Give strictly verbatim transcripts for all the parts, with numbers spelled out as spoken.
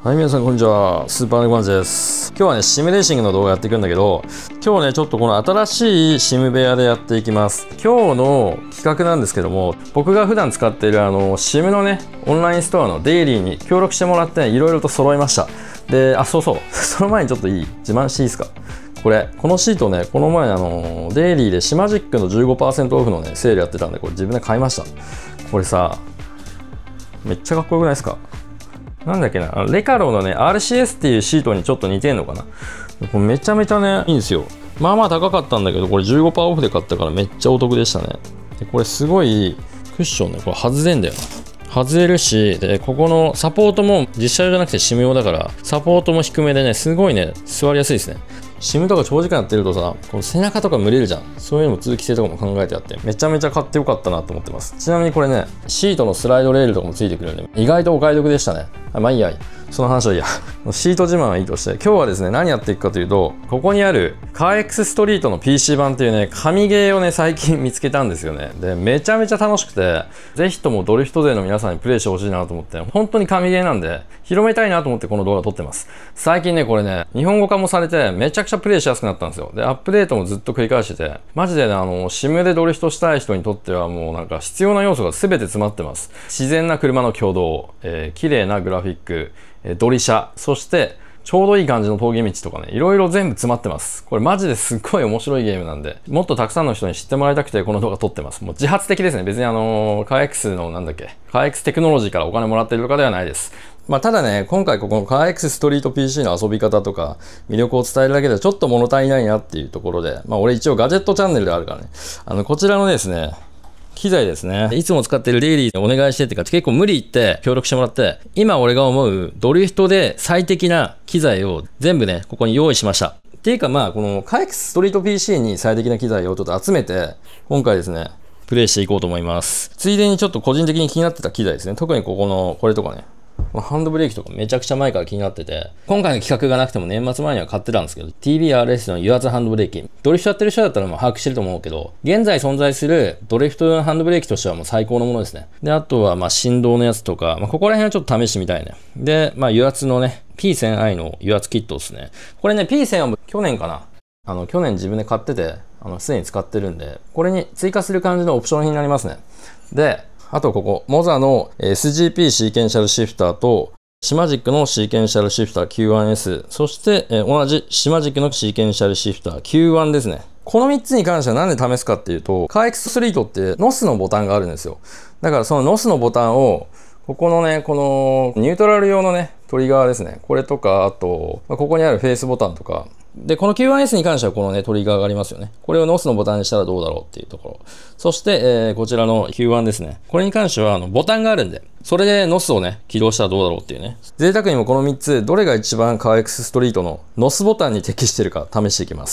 はい、皆さんこんにちは。スーパーネコマンチです。今日はね、シムレーシングの動画やっていくんだけど、今日ね、ちょっとこの新しいシム部屋でやっていきます。今日の企画なんですけども、僕が普段使っているあの、シムのね、オンラインストアのデイリーに協力してもらって、いろいろと揃いました。で、あ、そうそう。その前にちょっといい自慢していいですか？これ、このシートね、この前あの、デイリーでシマジックの じゅうごパーセント オフのね、セールやってたんで、これ自分で買いました。これさ、めっちゃかっこよくないですか？なんだっけな、レカロのね、アールシーエス っていうシートにちょっと似てんのかな。これめちゃめちゃね、いいんですよ。まあまあ高かったんだけど、これ じゅうごパーセント オフで買ったからめっちゃお得でしたね。でこれすごい、クッションね、これ外れんだよな。外れるし、で、ここのサポートも実写用じゃなくてシム用だから、サポートも低めでね、すごいね、座りやすいですね。シムとか長時間やってるとさ、この背中とか蒸れるじゃん。そういうのも通気性とかも考えてあって、めちゃめちゃ買ってよかったなと思ってます。ちなみにこれね、シートのスライドレールとかもついてくるんで、意外とお買い得でしたね。あ、まあいいや、その話はいいや。シート自慢はいいとして、今日はですね、何やっていくかというと、ここにあるカーエックスストリートの ピーシー 版っていうね、神ゲーをね、最近見つけたんですよね。で、めちゃめちゃ楽しくて、ぜひともドリフト勢の皆さんにプレイしてほしいなと思って、本当に神ゲーなんで、広めたいなと思ってこの動画撮ってます。最近ね、これね、日本語化もされて、めちゃくちゃプレイしやすくなったんですよ。で、アップデートもずっと繰り返してて、マジでね、あの、シムでドリフトしたい人にとってはもうなんか必要な要素が全て詰まってます。自然な車の挙動、えー、綺麗なグラフィック、えー、ドリシャ、そしてちょうどいい感じの峠道とかね、いろいろ全部詰まってます。これマジですっごい面白いゲームなんで、もっとたくさんの人に知ってもらいたくてこの動画撮ってます。もう自発的ですね。別にあのー、カーエックスのなんだっけ、カーエックステクノロジーからお金もらってるとかではないです。まあただね、今回ここのカーエックスストリート ピーシー の遊び方とか魅力を伝えるだけではちょっと物足りないなっていうところで、まあ俺一応ガジェットチャンネルであるからね、あの、こちらのですね、機材ですね。いつも使ってるデイリーでお願いしてってか、結構無理言って協力してもらって、今俺が思うドリフトで最適な機材を全部ね、ここに用意しました。っていうかまあ、このカーエックスストリート ピーシー に最適な機材をちょっと集めて、今回ですね、プレイしていこうと思います。ついでにちょっと個人的に気になってた機材ですね。特にここの、これとかね。ハンドブレーキとかめちゃくちゃ前から気になってて、今回の企画がなくても年末前には買ってたんですけど、ティービーアールエス の油圧ハンドブレーキ。ドリフトやってる人だったらもう把握してると思うけど、現在存在するドリフト用のハンドブレーキとしてはもう最高のものですね。で、あとはまあ振動のやつとか、まあ、ここら辺はちょっと試してみたいね。で、まあ油圧のね、ピーテンアイ の油圧キットですね。これね、ピーテンは去年かな。あの、去年自分で買ってて、あの、すでに使ってるんで、これに追加する感じのオプションになりますね。で、あとここ、モザの エスジーピー シーケンシャルシフターと、シマジックのシーケンシャルシフター キューワンエス、そして、えー、同じシマジックのシーケンシャルシフター キューワン ですね。このみっつに関しては何で試すかっていうと、カーエックスストリートって ノス のボタンがあるんですよ。だからその ノス のボタンを、ここのね、このニュートラル用のね、トリガーですね。これとか、あと、ここにあるフェイスボタンとか、で、この キューワンエス に関してはこのね、トリガーがありますよね。これを ノス のボタンにしたらどうだろうっていうところ。そして、えー、こちらの キューワン ですね。これに関しては、あの、ボタンがあるんで、それで ノス をね、起動したらどうだろうっていうね。贅沢にもこのみっつ、どれが一番カーエックスストリートの ノス ボタンに適しているか試していきます。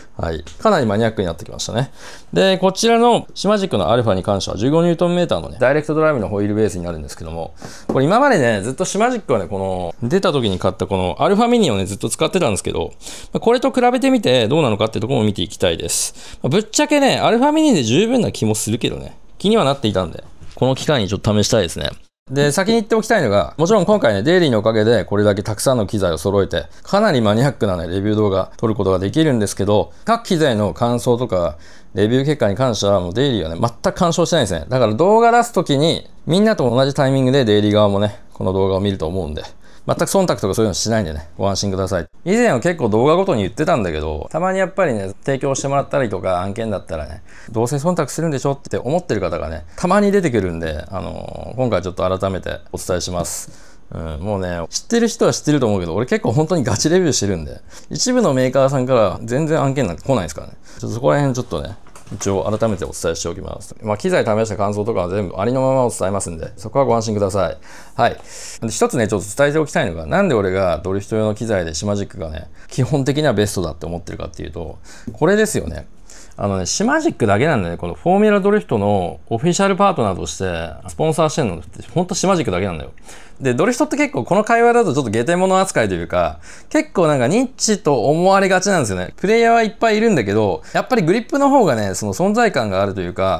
はい。かなりマニアックになってきましたね。で、こちらのシマジックのアルファに関してはじゅうごニュートンメーターのね、ダイレクトドライブのホイールベースになるんですけども、これ今までね、ずっとシマジックはね、この、出た時に買ったこのアルファミニをね、ずっと使ってたんですけど、これと比べてみてどうなのかっていうところも見ていきたいです。ぶっちゃけね、アルファミニで十分な気もするけどね、気にはなっていたんで、この機会にちょっと試したいですね。で、先に言っておきたいのが、もちろん今回ね、デイリーのおかげでこれだけたくさんの機材を揃えて、かなりマニアックなね、レビュー動画撮ることができるんですけど、各機材の感想とか、レビュー結果に関してはもうデイリーはね、全く干渉してないんですね。だから動画出すときに、みんなと同じタイミングでデイリー側もね、この動画を見ると思うんで、全く忖度とかそういうのしないんでね、ご安心ください。以前は結構動画ごとに言ってたんだけど、たまにやっぱりね、提供してもらったりとか案件だったらね、どうせ忖度するんでしょって思ってる方がね、たまに出てくるんで、あのー、今回ちょっと改めてお伝えします。うん、もうね、知ってる人は知ってると思うけど、俺結構本当にガチレビューしてるんで、一部のメーカーさんから全然案件なんて来ないですからね。ちょっとそこら辺ちょっとね、一応改めてお伝えしておきます。まあ、機材試した感想とかは全部ありのままを伝えますんで、そこはご安心ください。はい。で一つね、ちょっと伝えておきたいのが、なんで俺がドリフト用の機材でシマジックがね、基本的にはベストだって思ってるかっていうと、これですよね。あのね、シマジックだけなんだね、このフォーミュラドリフトのオフィシャルパートナーとしてスポンサーしてるのって、ほんとシマジックだけなんだよ。で、ドリフトって結構この会話だとちょっと下手者扱いというか、結構なんかニッチと思われがちなんですよね。プレイヤーはいっぱいいるんだけど、やっぱりグリップの方がね、その存在感があるというか、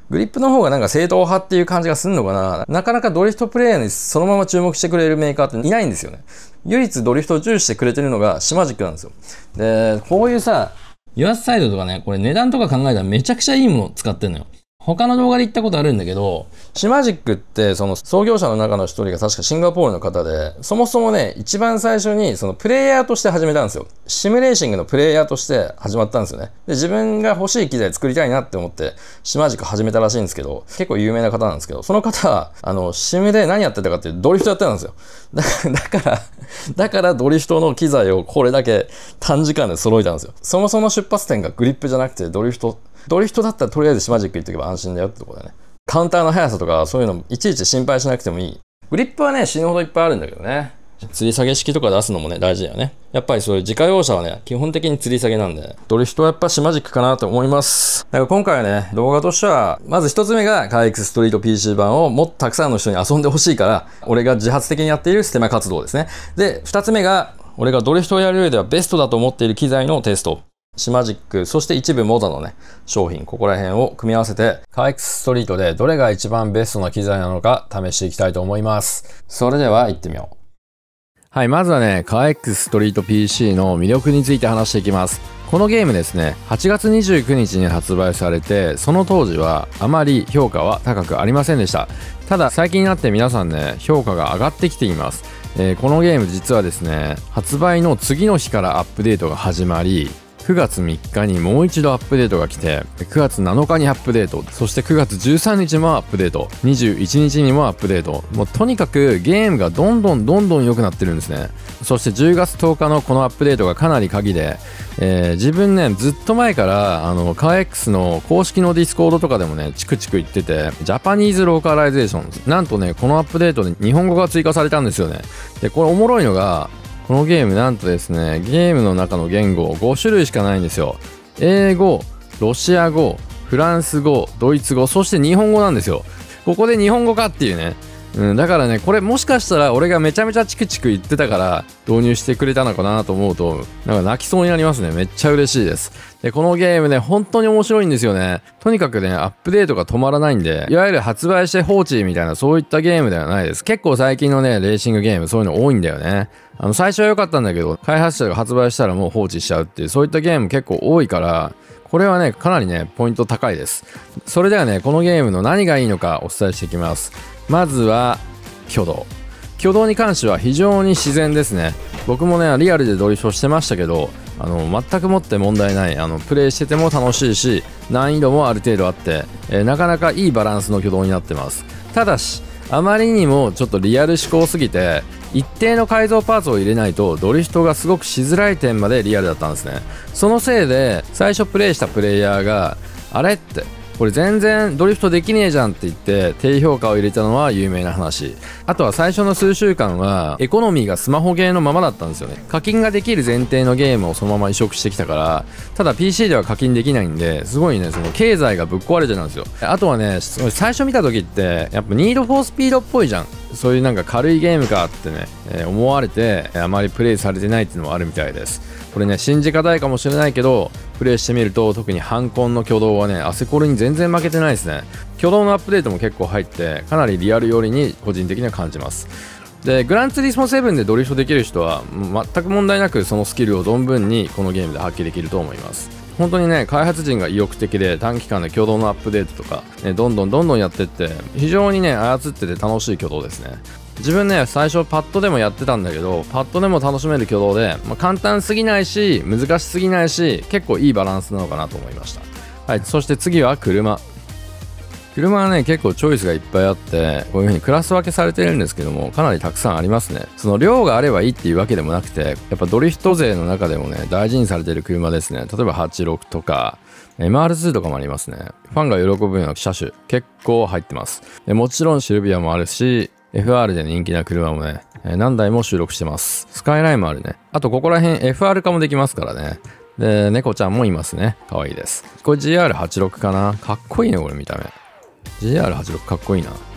グリップの方がなんか正統派っていう感じがすんのかな。なかなかドリフトプレイヤーにそのまま注目してくれるメーカーっていないんですよね。唯一ドリフトを重視してくれてるのがシマジックなんですよ。で、こういうさ、ユアスサイドとかね、これ値段とか考えたらめちゃくちゃいいもの使ってんのよ。他の動画で言ったことあるんだけど、シマジックってその創業者の中の一人が確かシンガポールの方で、そもそもね、一番最初にそのプレイヤーとして始めたんですよ。シミュレーシングのプレイヤーとして始まったんですよね。で、自分が欲しい機材作りたいなって思ってシマジック始めたらしいんですけど、結構有名な方なんですけど、その方は、あの、シムで何やってたかっていうとドリフトやってたんですよ。だから、だからドリフトの機材をこれだけ短時間で揃えたんですよ。そもそも出発点がグリップじゃなくてドリフト。ドリフトだったらとりあえずシマジック言っとけば安心だよってところでね。カウンターの速さとかそういうのいちいち心配しなくてもいい。グリップはね、死ぬほどいっぱいあるんだけどね。吊り下げ式とか出すのもね、大事だよね。やっぱりそういう自家用車はね、基本的に吊り下げなんで、ドリフトはやっぱシマジックかなと思います。だから今回はね、動画としては、まず一つ目がカーエックスストリート ピーシー 版をもっとたくさんの人に遊んでほしいから、俺が自発的にやっているステマ活動ですね。で、二つ目が、俺がドリフトをやる上ではベストだと思っている機材のテスト。シマジック、そして一部モダのね、商品、ここら辺を組み合わせて、カーエックスストリートでどれが一番ベストな機材なのか試していきたいと思います。それでは行ってみよう。はい、まずはね、カーエックスストリート ピーシー の魅力について話していきます。このゲームですね、はちがつにじゅうくにちに発売されて、その当時はあまり評価は高くありませんでした。ただ、最近になって皆さんね、評価が上がってきています。えー、このゲーム実はですね、発売の次の日からアップデートが始まり、くがつみっかにもう一度アップデートが来て、くがつなのかにアップデート、そしてくがつじゅうさんにちもアップデート、にじゅういちにちにもアップデート。もうとにかくゲームがどんどんどんどん良くなってるんですね。そしてじゅうがつとおかのこのアップデートがかなり鍵で、えー、自分ね、ずっと前からあのカーエックスの公式のディスコードとかでもね、チクチク言ってて、ジャパニーズローカライゼーション。なんとね、このアップデートで日本語が追加されたんですよね。で、これおもろいのが、このゲームなんとですね、ゲームの中の言語ごしゅるいしかないんですよ。英語、ロシア語、フランス語、ドイツ語、そして日本語なんですよ。ここで日本語かっていうね。うん、だからね、これもしかしたら俺がめちゃめちゃチクチク言ってたから導入してくれたのかなと思うと、なんか泣きそうになりますね。めっちゃ嬉しいです。で、このゲームね、本当に面白いんですよね。とにかくね、アップデートが止まらないんで、いわゆる発売して放置みたいなそういったゲームではないです。結構最近のね、レーシングゲームそういうの多いんだよね。あの、最初は良かったんだけど、開発者が発売したらもう放置しちゃうっていう、そういったゲーム結構多いから、これはね、かなりね、ポイント高いです。それではね、このゲームの何がいいのかお伝えしていきます。まずは、挙動。挙動に関しては非常に自然ですね。僕もね、リアルでドリフトしてましたけど、あの、全くもって問題ない。あの、プレイしてても楽しいし、難易度もある程度あって、えー、なかなかいいバランスの挙動になってます。ただし、あまりにもちょっとリアル思考すぎて、一定の改造パーツを入れないとドリフトがすごくしづらい点までリアルだったんですね。そのせいで最初プレイしたプレイヤーがあれってこれ全然ドリフトできねえじゃんって言って低評価を入れたのは有名な話。あとは最初の数週間はエコノミーがスマホゲーのままだったんですよね。課金ができる前提のゲームをそのまま移植してきたから、ただ ピーシー では課金できないんで、すごいね、その経済がぶっ壊れてたんですよ。あとはね、最初見た時ってやっぱニードフォースピードっぽいじゃん。そういうなんか軽いゲームかってね、えー、思われてあまりプレイされてないっていうのもあるみたいです。これね、信じがたいかもしれないけど、プレイしてみると特にハンコンの挙動はね、アセコルに全然負けてないですね。挙動のアップデートも結構入ってかなりリアル寄りに個人的には感じます。で、グランツーリスモセブンでドリフトできる人は全く問題なくそのスキルを存分にこのゲームで発揮できると思います。本当にね、開発陣が意欲的で短期間で挙動のアップデートとか、ね、どんどんどんどんやってって非常にね、操ってて楽しい挙動ですね。自分ね、最初パッドでもやってたんだけど、パッドでも楽しめる挙動で、まあ、簡単すぎないし難しすぎないし、結構いいバランスなのかなと思いました。はい、そして次は車。車はね、結構チョイスがいっぱいあって、こういう風にクラス分けされてるんですけども、かなりたくさんありますね。その量があればいいっていうわけでもなくて、やっぱドリフト勢の中でもね、大事にされてる車ですね。例えばはちじゅうろくとか エムアールツー とかもありますね。ファンが喜ぶような車種結構入ってます。でもちろんシルビアもあるし、エフアール で人気な車もね、何台も収録してます。スカイラインもあるね。あとここら辺 エフアール 化もできますからね。で、猫ちゃんもいますね。可愛いです。これ ジーアールはちじゅうろく かな。かっこいいね、これ見た目。ジーアールはちじゅうろく かっこいいな。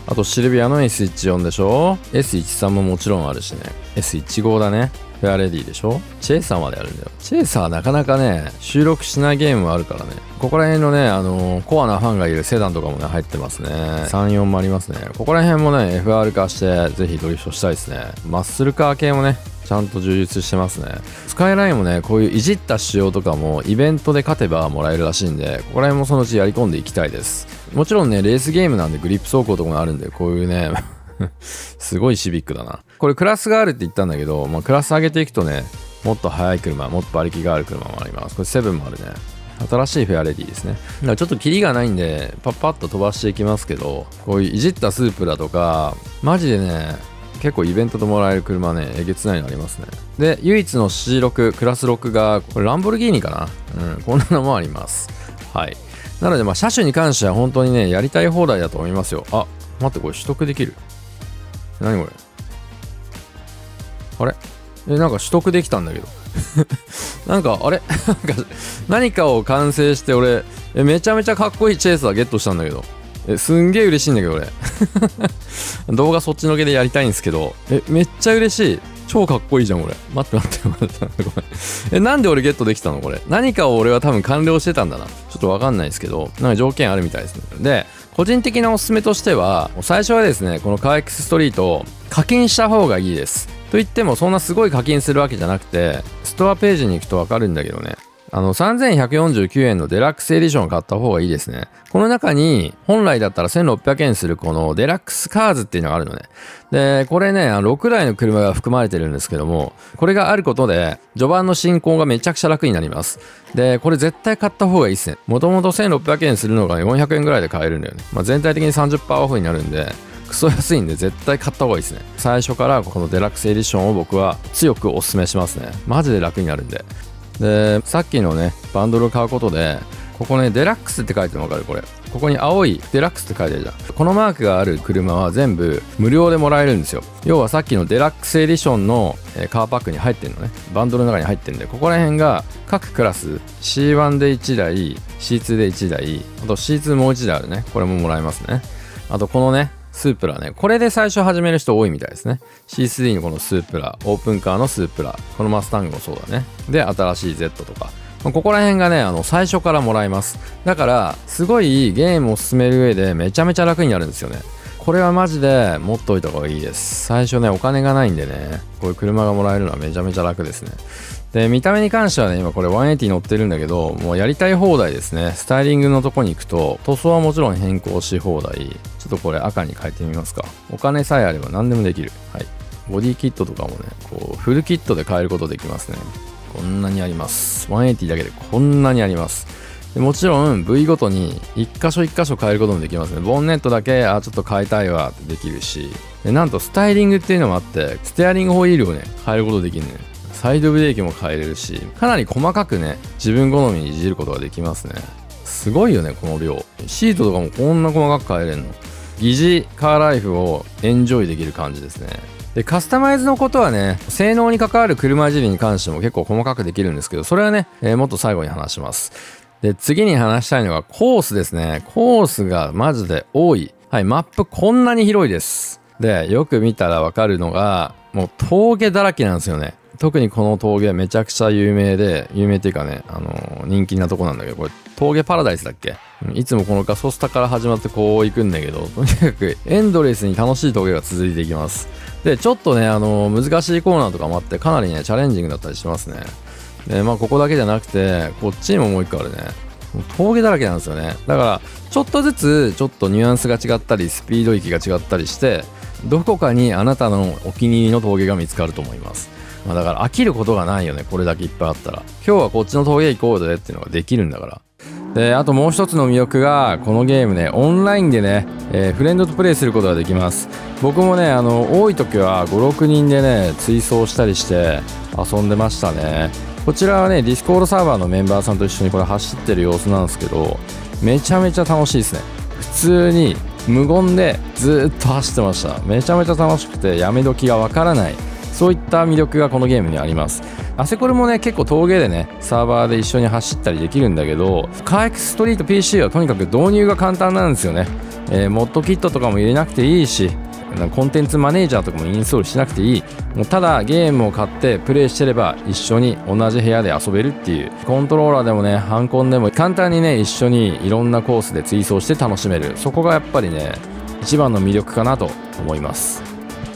あとシルビアの エスじゅうよん でしょ。 エスじゅうさん ももちろんあるしね。 エスじゅうご だね。フェアレディでしょ。チェイサーまであるんだよ。チェイサーはなかなかね収録しないゲームもあるからね。ここら辺のねあのー、コアなファンがいるセダンとかもね入ってますね。さん、よんもありますね。ここら辺もね エフアール 化してぜひドリフトしたいですね。マッスルカー系もねちゃんと充実してますね。スカイラインもねこういういじった仕様とかもイベントで勝てばもらえるらしいんで、ここら辺もそのうちやり込んでいきたいです。もちろんねレースゲームなんでグリップ走行とかもあるんで、こういうねすごいシビックだな。これクラスがあるって言ったんだけど、まあ、クラス上げていくとねもっと速い車、もっと馬力がある車もあります。これセブンもあるね。新しいフェアレディですね。だからちょっとキリがないんでパッパッと飛ばしていきますけど、こういういじったスープだとかマジでね結構イベントでもらえる車ねえげつないのありますね。で唯一の シーろく クラスろくがこれランボルギーニかな。うんこんなのもあります。はい。なのでまあ車種に関しては本当にねやりたい放題だと思いますよ。あ待ってこれ取得できる。何これ。あれえなんか取得できたんだけどなんかあれなんか何かを完成して俺えめちゃめちゃかっこいいチェイサーゲットしたんだけど、えすんげえ嬉しいんだけど俺動画そっちのけでやりたいんですけど、えめっちゃ嬉しい。超かっこいいじゃんこれ。待って待って待ってごめん。えなんで俺ゲットできたのこれ。何かを俺は多分完了してたんだな。ちょっとわかんないですけどなんか条件あるみたいですね。で個人的なおすすめとしては最初はですねこのカーエックスストリート課金した方がいいです。と言ってもそんなすごい課金するわけじゃなくて、ストアページに行くとわかるんだけどね、あのさんぜんひゃくよんじゅうきゅうえんのデラックスエディションを買った方がいいですね。この中に本来だったらせんろっぴゃくえんするこのデラックスカーズっていうのがあるのね。でこれねろくだいの車が含まれてるんですけども、これがあることで序盤の進行がめちゃくちゃ楽になります。でこれ絶対買った方がいいですね。もともとせんろっぴゃくえんするのがよんひゃくえんぐらいで買えるんだよね。まあ、全体的に さんじゅっパーセント オフになるんでクソ安いんで絶対買った方がいいですね。最初からこのデラックスエディションを僕は強くお勧めしますね。マジで楽になるんで。でさっきのねバンドルを買うことでここねデラックスって書いてるの分かる。これここに青いデラックスって書いてあるじゃん。このマークがある車は全部無料でもらえるんですよ。要はさっきのデラックスエディションのカーパックに入ってるのね。バンドルの中に入ってるんで、ここら辺が各クラス シーワン でいちだい シーツー でいちだい、あと シーツー もういちだいあるね。これももらえますね。あとこのねスープラね、これで最初始める人多いみたいですね。 シースリー のこのスープラ、オープンカーのスープラ、このマスタングもそうだね。で新しい Z とかここら辺がねあの最初からもらえます。だからすごいゲームを進める上でめちゃめちゃ楽になるんですよね。これはマジで持っといた方がいいです。最初ねお金がないんでねこういう車がもらえるのはめちゃめちゃ楽ですね。で見た目に関してはね今これひゃくはちじゅう乗ってるんだけど、もうやりたい放題ですね。スタイリングのとこに行くと塗装はもちろん変更し放題。ちょっとこれ赤に変えてみますか。お金さえあれば何でもできる。はい。ボディキットとかもねこうフルキットで変えることできますね。こんなにあります。ひゃくはちじゅうだけでこんなにあります。でもちろん部位ごとに一箇所一箇所変えることもできますね。ボンネットだけあちょっと変えたいわってできるし、でなんとスタイリングっていうのもあってステアリングホイールをね変えることできるね。サイドブレーキも変えれるし、かなり細かくね自分好みにいじることができますね。すごいよねこの量。シートとかもこんな細かく変えれるの。疑似カーライフをエンジョイできる感じですね。でカスタマイズのことはね性能に関わる車いじりに関しても結構細かくできるんですけど、それはね、えー、もっと最後に話します。で次に話したいのがコースですね。コースがマジで多い。はい、マップこんなに広いです。でよく見たらわかるのがもう峠だらけなんですよね。特にこの峠めちゃくちゃ有名で、有名っていうかね、あのー、人気なとこなんだけど、これ峠パラダイスだっけ。いつもこのガソスタから始まってこう行くんだけど、とにかくエンドレスに楽しい峠が続いていきます。でちょっとね、あのー、難しいコーナーとかもあってかなりねチャレンジングだったりしますね。でまあここだけじゃなくてこっちにももう一個あるね。峠だらけなんですよね。だからちょっとずつちょっとニュアンスが違ったりスピード域が違ったりして、どこかにあなたのお気に入りの峠が見つかると思います。まあ、だから飽きることがないよね。これだけいっぱいあったら今日はこっちの峠行こうぜっていうのができるんだから。であともう一つの魅力がこのゲームねオンラインでね、えー、フレンドとプレイすることができます。僕もねあの多い時はごろくにんでね追走したりして遊んでましたね。こちらはねディスコードサーバーのメンバーさんと一緒にこれ走ってる様子なんですけど、めちゃめちゃ楽しいですね。普通に無言でずっと走ってました。めちゃめちゃ楽しくてやめ時がわからない、そういった魅力がこのゲームにあります。アセコルもね結構峠でねサーバーで一緒に走ったりできるんだけど、カーエックスストリート ピーシー はとにかく導入が簡単なんですよね。 えー、モッドキットとかも入れなくていいし、コンテンツマネージャーとかもインストールしなくていい。もうただゲームを買ってプレイしてれば一緒に同じ部屋で遊べるっていう、コントローラーでもねハンコンでも簡単にね一緒にいろんなコースで追走して楽しめる。そこがやっぱりね一番の魅力かなと思います。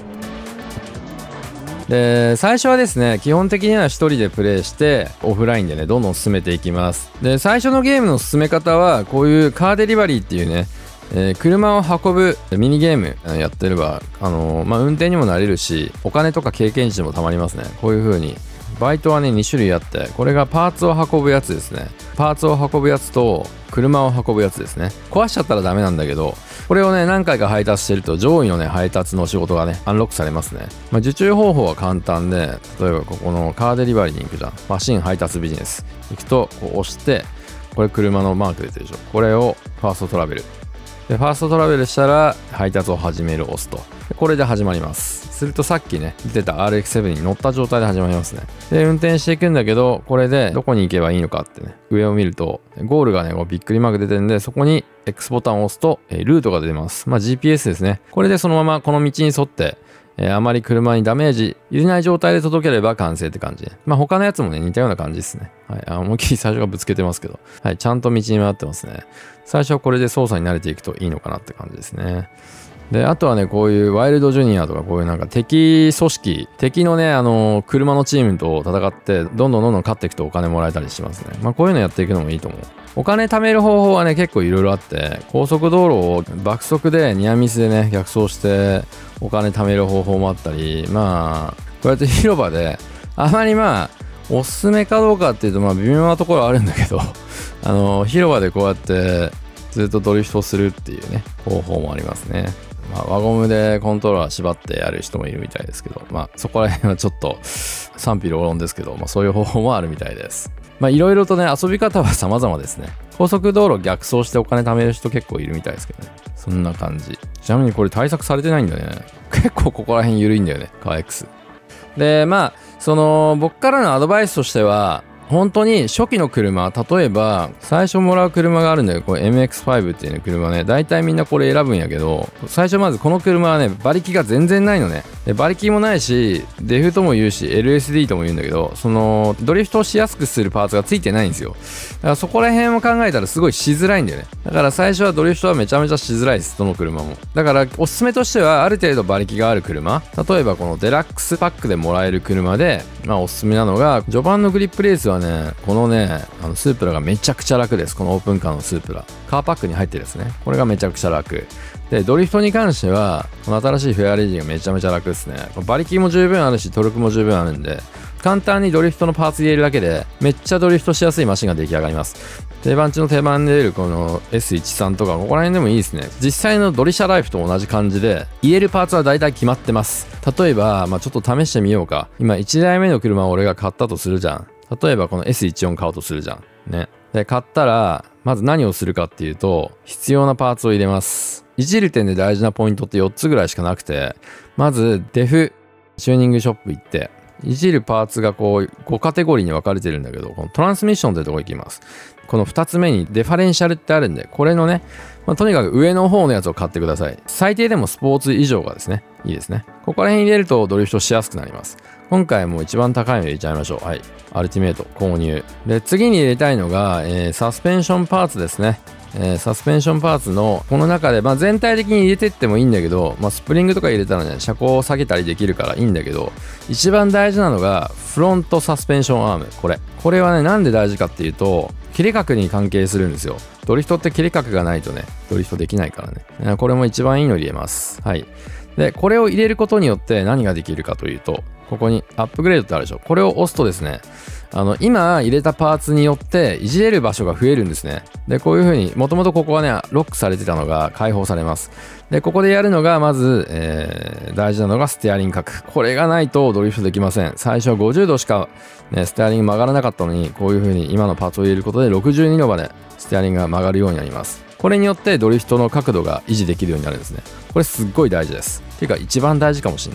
で最初はですね基本的にはひとりでプレイしてオフラインでねどんどん進めていきます。で最初のゲームの進め方はこういうカーデリバリーっていうね、えー、車を運ぶミニゲームやってれば、あのーまあ、運転にもなれるしお金とか経験値もたまりますね。こういう風にバイトはねに種類あって、これがパーツを運ぶやつですね。パーツを運ぶやつと車を運ぶやつですね。壊しちゃったらダメなんだけど、これをね何回か配達してると上位のね配達の仕事がねアンロックされますね。まあ、受注方法は簡単で、例えばここのカーデリバリーに行くじゃん。マシン配達ビジネス行くとこう押して、これ車のマーク出てるでしょ。これをファーストトラベルでファーストトラベルしたら配達を始めるを押すと、これで始まります。するとさっきね出てた アールエックスセブン に乗った状態で始まりますね。で運転していくんだけど、これでどこに行けばいいのかってね上を見るとゴールがねこうびっくりマーク出てるんで、そこに X ボタンを押すと、えー、ルートが出ます。まあ ジーピーエス ですね。これでそのままこの道に沿って、えー、あまり車にダメージ入れない状態で届ければ完成って感じ。まあ他のやつもね似たような感じですね。はい、あ思いっきり最初がぶつけてますけど、はい、ちゃんと道に回ってますね。最初はこれで操作に慣れていくといいのかなって感じですね。であとはねこういうワイルドジュニアとかこういうなんか敵組織敵のねあのー、車のチームと戦ってどんどんどんどん勝っていくとお金もらえたりしますね。まあこういうのやっていくのもいいと思う。お金貯める方法はね結構いろいろあって、高速道路を爆速でニアミスでね逆走してお金貯める方法もあったり、まあこうやって広場であまりまあおすすめかどうかっていうとまあ微妙なところはあるんだけどあのー、広場でこうやってずっとドリフトするっていうね方法もありますね。まあ、輪ゴムでコントローラー縛ってやる人もいるみたいですけど、まあそこら辺はちょっと賛否両論ですけど、まあそういう方法もあるみたいです。まあいろいろとね遊び方は様々ですね。高速道路逆走してお金貯める人結構いるみたいですけどね。そんな感じ。ちなみにこれ対策されてないんだね。結構ここら辺緩いんだよね、カー X。でまあその僕からのアドバイスとしては、本当に初期の車、例えば最初もらう車があるんだよ。これ エムエックスファイブ っていう、ね、車ね、大体みんなこれ選ぶんやけど、最初まずこの車はね馬力が全然ないのね。で馬力もないしデフとも言うし エルエスディー とも言うんだけど、そのドリフトをしやすくするパーツがついてないんですよ。だからそこら辺を考えたらすごいしづらいんだよね。だから最初はドリフトはめちゃめちゃしづらいです、どの車も。だからおすすめとしてはある程度馬力がある車、例えばこのデラックスパックでもらえる車で、まあおすすめなのが序盤のグリップレースはね、このねあのスープラがめちゃくちゃ楽です。このオープンカーのスープラカーパックに入ってるですね、これがめちゃくちゃ楽で、ドリフトに関してはこの新しいフェアレディがめちゃめちゃ楽ですね。馬力も十分あるしトルクも十分あるんで、簡単にドリフトのパーツ入れるだけでめっちゃドリフトしやすいマシンが出来上がります。定番中の定番で出るこの エスじゅうさん とかここら辺でもいいですね。実際のドリシャライフと同じ感じで入れるパーツは大体決まってます。例えば、まあ、ちょっと試してみようか。今いちだいめの車を俺が買ったとするじゃん。例えばこの エスじゅうよん 買おうとするじゃんね。で買ったらまず何をするかっていうと、必要なパーツを入れます。いじる点で大事なポイントってよっつぐらいしかなくて、まずデフチューニングショップ行って、いじるパーツがこうごカテゴリーに分かれてるんだけど、このトランスミッションというところ行きます。このふたつめにデファレンシャルってあるんで、これのね、まあ、とにかく上の方のやつを買ってください。最低でもスポーツ以上がですね、いいですね。ここら辺入れるとドリフトしやすくなります。今回もう一番高いの入れちゃいましょう。はい。アルティメイト購入。で、次に入れたいのが、えー、サスペンションパーツですね。えー、サスペンションパーツのこの中で、まあ、全体的に入れてってもいいんだけど、まあ、スプリングとか入れたらね車高を下げたりできるからいいんだけど、一番大事なのがフロントサスペンションアーム。これこれはねなんで大事かっていうと、切れ角に関係するんですよ。ドリフトって切れ角がないとねドリフトできないからね。これも一番いいの入れます。はい。でこれを入れることによって何ができるかというと、ここにアップグレードってあるでしょ。これを押すとですね、あの今入れたパーツによっていじれる場所が増えるんですね。でこういう風にもともとここはねロックされてたのが解放されます。でここでやるのがまず、えー、大事なのがステアリング角。これがないとドリフトできません。最初はごじゅうどしか、ね、ステアリング曲がらなかったのに、こういう風に今のパーツを入れることでろくじゅうにどまでステアリングが曲がるようになります。これによってドリフトの角度が維持できるようになるんですね。これすっごい大事です。っていうか一番大事かもしれない。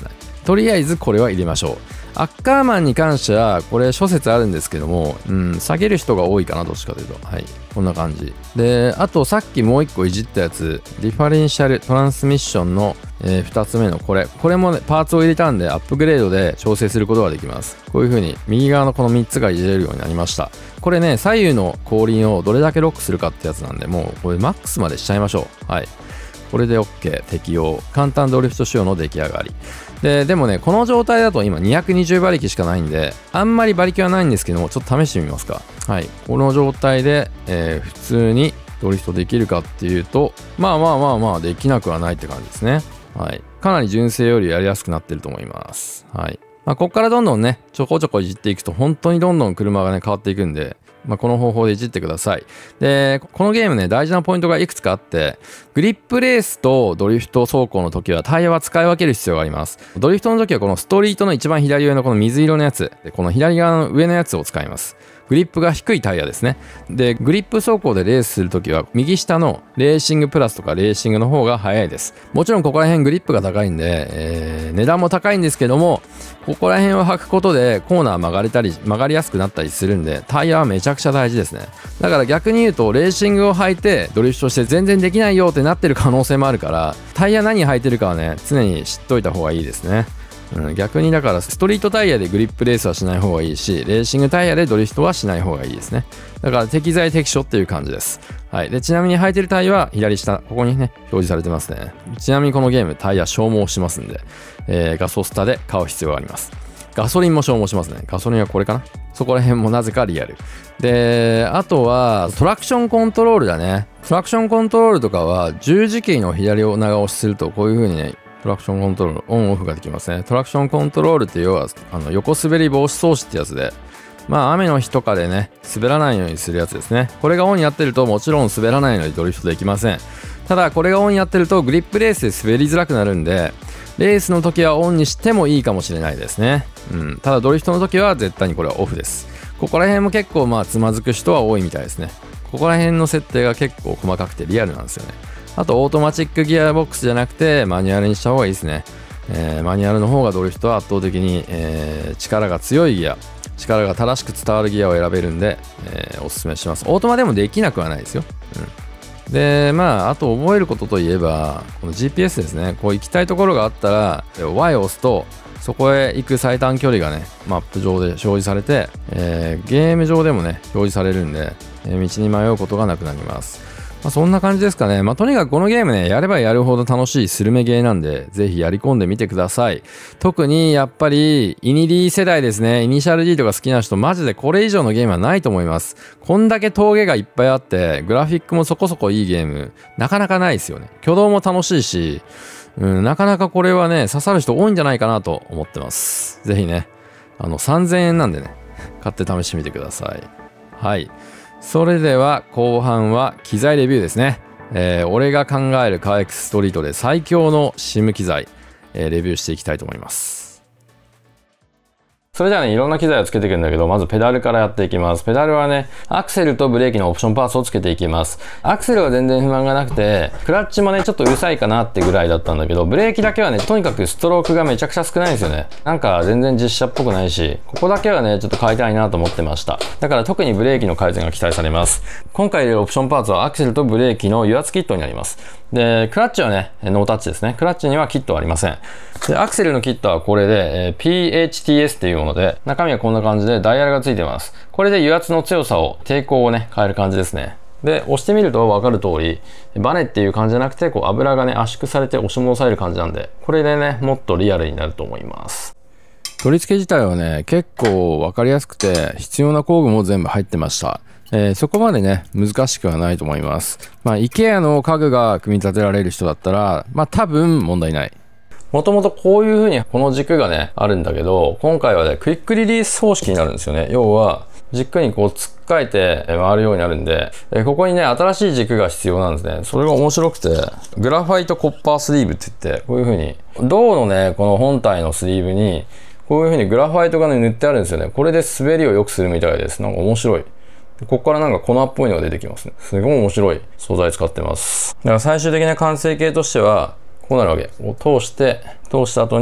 とりあえずこれは入れましょう。アッカーマンに関してはこれ諸説あるんですけども、うん、下げる人が多いかな、どっちかというと。はい、こんな感じで、あとさっきもう一個いじったやつ、ディファレンシャルトランスミッションの、えー、ふたつめのこれこれも、ね、パーツを入れたんでアップグレードで調整することができます。こういう風に右側のこのみっつがいじれるようになりました。これね、左右の後輪をどれだけロックするかってやつなんで、もうこれマックスまでしちゃいましょう。はい、これで OK、 適用、簡単ドリフト仕様の出来上がりで。でもね、この状態だと今にひゃくにじゅう馬力しかないんで、あんまり馬力はないんですけども、ちょっと試してみますか。はい、この状態で、えー、普通にドリフトできるかっていうと、まあまあまあまあできなくはないって感じですね。はい、かなり純正よりやりやすくなってると思います。はい、まあ、ここからどんどんね、ちょこちょこいじっていくと本当にどんどん車がね変わっていくんで、まあ、この方法でいじってください。で、このゲームね、大事なポイントがいくつかあって、グリップレースとドリフト走行の時はタイヤは使い分ける必要があります。ドリフトの時はこのストリートの一番左上のこの水色のやつ、でこの左側の上のやつを使います。グリップが低いタイヤですね。で、グリップ走行でレースするときは右下のレーシングプラスとかレーシングの方が速いです。もちろんここら辺グリップが高いんで、えー、値段も高いんですけども、ここら辺を履くことでコーナー曲がれたり曲がりやすくなったりするんで、タイヤはめちゃくちゃ大事ですね。だから逆に言うと、レーシングを履いてドリフトして全然できないよってなってる可能性もあるから、タイヤ何履いてるかはね、常に知っといた方がいいですね。うん、逆にだからストリートタイヤでグリップレースはしない方がいいし、レーシングタイヤでドリフトはしない方がいいですね。だから適材適所っていう感じです。はい。で、ちなみに履いてるタイヤは左下、ここにね、表示されてますね。ちなみにこのゲームタイヤ消耗しますんで、えー、ガソスタで買う必要があります。ガソリンも消耗しますね。ガソリンはこれかな。そこら辺もなぜかリアル。で、あとはトラクションコントロールだね。トラクションコントロールとかは十字キーの左を長押しするとこういう風にね、トラクションコントロールオンオフができますね。トラクションコントロールって要はあの横滑り防止装置ってやつで、まあ雨の日とかでね滑らないようにするやつですね。これがオンになってるともちろん滑らないのでドリフトできません。ただこれがオンになってるとグリップレースで滑りづらくなるんで、レースの時はオンにしてもいいかもしれないですね。うん、ただドリフトの時は絶対にこれはオフです。ここら辺も結構まあつまずく人は多いみたいですね。ここら辺の設定が結構細かくてリアルなんですよね。あとオートマチックギアボックスじゃなくてマニュアルにした方がいいですね。えー、マニュアルの方がドリフトは圧倒的に、えー、力が強いギア、力が正しく伝わるギアを選べるんで、えー、おすすめします。オートマでもできなくはないですよ。うん、で、まああと覚えることといえばこの ジーピーエス ですね。こう行きたいところがあったら ワイ を押すとそこへ行く最短距離がねマップ上で表示されて、えー、ゲーム上でもね表示されるんで、えー、道に迷うことがなくなります。まあ、そんな感じですかね。まあ、とにかくこのゲームね、やればやるほど楽しいスルメゲーなんで、ぜひやり込んでみてください。特にやっぱり、イニディ世代ですね。イニシャル D とか好きな人、マジでこれ以上のゲームはないと思います。こんだけ峠がいっぱいあって、グラフィックもそこそこいいゲーム、なかなかないですよね。挙動も楽しいし、うん、なかなかこれはね、刺さる人多いんじゃないかなと思ってます。ぜひね、あの、さんぜんえんなんでね、買って試してみてください。はい。それでは後半は機材レビューですね。えー、俺が考えるカーエックスストリートで最強のシム機材、えー、レビューしていきたいと思います。それではね、いろんな機材をつけていくんだけど、まずペダルからやっていきます。ペダルはね、アクセルとブレーキのオプションパーツをつけていきます。アクセルは全然不満がなくて、クラッチもね、ちょっとうるさいかなってぐらいだったんだけど、ブレーキだけはね、とにかくストロークがめちゃくちゃ少ないんですよね。なんか全然実車っぽくないし、ここだけはね、ちょっと変えたいなと思ってました。だから特にブレーキの改善が期待されます。今回入れるオプションパーツはアクセルとブレーキの油圧キットになります。で、クラッチはね、ノータッチですね。クラッチにはキットはありません。で、アクセルのキットはこれで、えー、ピーエイチティーエス っていうもので、中身はこんな感じでダイヤルがついてます。これで油圧の強さを、抵抗をね、変える感じですね。で、押してみると分かる通り、バネっていう感じじゃなくて、こう油がね、圧縮されて押し戻される感じなんで、これでね、もっとリアルになると思います。取り付け自体はね、結構分かりやすくて、必要な工具も全部入ってました。えー、そこまでね、難しくはないと思います。まあ、IKEA の家具が組み立てられる人だったら、まあ多分問題ない。もともとこういう風にこの軸がね、あるんだけど、今回はね、クイックリリース方式になるんですよね。要は、軸にこう突っかえて回るようになるんで、ここにね、新しい軸が必要なんですね。それが面白くて、グラファイトコッパースリーブって言って、こういう風に、銅のね、この本体のスリーブに、こういう風にグラファイトがね、塗ってあるんですよね。これで滑りを良くするみたいです。なんか面白い。ここからなんか粉っぽいのが出てきますね。すごい面白い素材使ってます。だから最終的な完成形としては、こうなるわけ。こう通して、通した後に、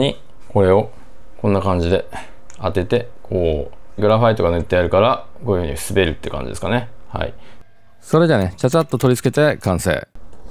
これをこんな感じで当てて、こうグラファイトが塗ってあるからこういう風に滑るって感じですかね。はい。それじゃあね、ちゃちゃっと取り付けて完成。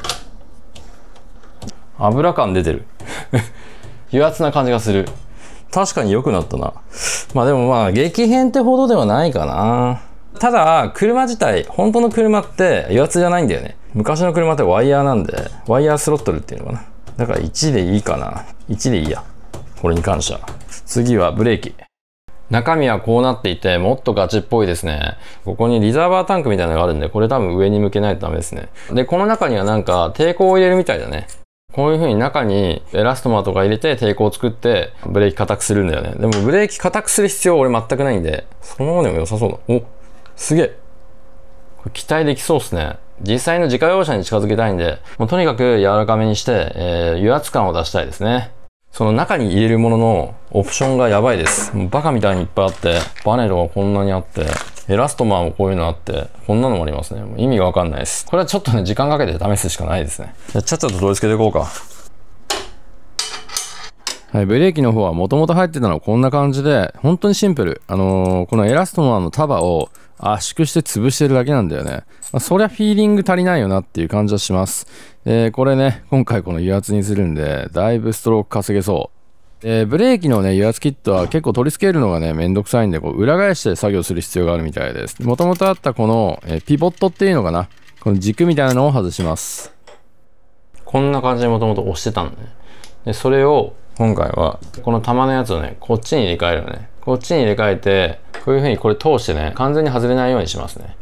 油感出てる油圧な感じがする。確かに良くなったな。まあでもまあ激変ってほどではないかな。ただ車自体、本当の車って油圧じゃないんだよね。昔の車ってワイヤーなんで、ワイヤースロットルっていうのかな。だからいちでいいかな。いちでいいや、これに関しては。次はブレーキ。中身はこうなっていて、もっとガチっぽいですね。ここにリザーバータンクみたいなのがあるんで、これ多分上に向けないとダメですね。で、この中にはなんか抵抗を入れるみたいだね。こういう風に中にエラストマーとか入れて抵抗を作ってブレーキ硬くするんだよね。でもブレーキ硬くする必要俺全くないんで、そのままでも良さそうだ。お、すげえ。これ期待できそうっすね。実際の自家用車に近づけたいんで、もうとにかく柔らかめにして、えー、油圧感を出したいですね。その中に入れるもののオプションがやばいです。もうバカみたいにいっぱいあって、バネとかこんなにあって、エラストマンもこういうのあって、こんなのもありますね。もう意味がわかんないです。これはちょっとね、時間かけて試すしかないですね。じゃあちゃっちゃと取り付けていこうか。はい、ブレーキの方はもともと入ってたのはこんな感じで、本当にシンプル。あのー、このエラストマンの束を圧縮して潰してるだけなんだよね。まあ、そりゃフィーリング足りないよなっていう感じはします。えー、これね、今回この油圧にするんで、だいぶストローク稼げそう。えー、ブレーキのね、油圧キットは結構取り付けるのがね、めんどくさいんで、こう裏返して作業する必要があるみたいです。もともとあったこの、えー、ピボットっていうのかな。この軸みたいなのを外します。こんな感じでもともと押してたのね。で、それを今回は、この玉のやつをね、こっちに入れ替えるのね。こっちに入れ替えて、こういう風にこれ通してね、完全に外れないようにしますね。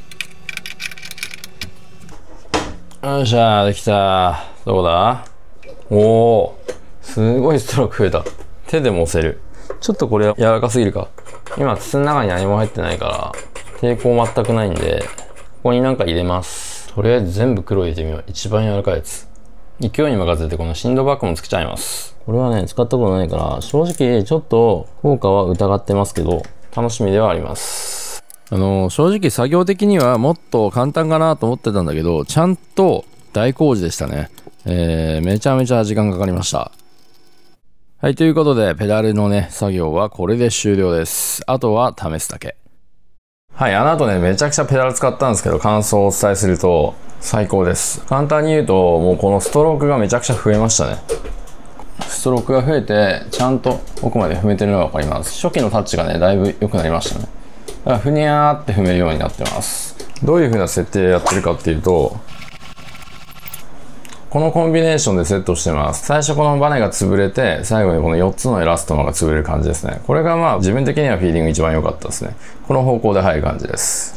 よっしゃー、できた。どこだ？おー、すごいストローク増えた。手でも押せる。ちょっとこれ柔らかすぎるか。今筒の中に何も入ってないから、抵抗全くないんで、ここになんか入れます。とりあえず全部黒入れてみよう。一番柔らかいやつ。勢いに任せてこの振動バッグもつけちゃいます。これはね、使ったことないから、正直ちょっと効果は疑ってますけど、楽しみではあります。あの、正直作業的にはもっと簡単かなと思ってたんだけど、ちゃんと大工事でしたね。えー、めちゃめちゃ時間かかりました。はい、ということで、ペダルのね、作業はこれで終了です。あとは試すだけ。はい、あの後ね、めちゃくちゃペダル使ったんですけど、感想をお伝えすると、最高です。簡単に言うと、もうこのストロークがめちゃくちゃ増えましたね。ストロークが増えて、ちゃんと奥まで踏めてるのがわかります。初期のタッチがね、だいぶ良くなりましたね。だから、ふにゃーって踏めるようになってます。どういう風な設定でやってるかっていうと、このコンビネーションでセットしてます。最初このバネが潰れて、最後にこのよっつのエラストマが潰れる感じですね。これがまあ自分的にはフィーリング一番良かったですね。この方向で入る感じです。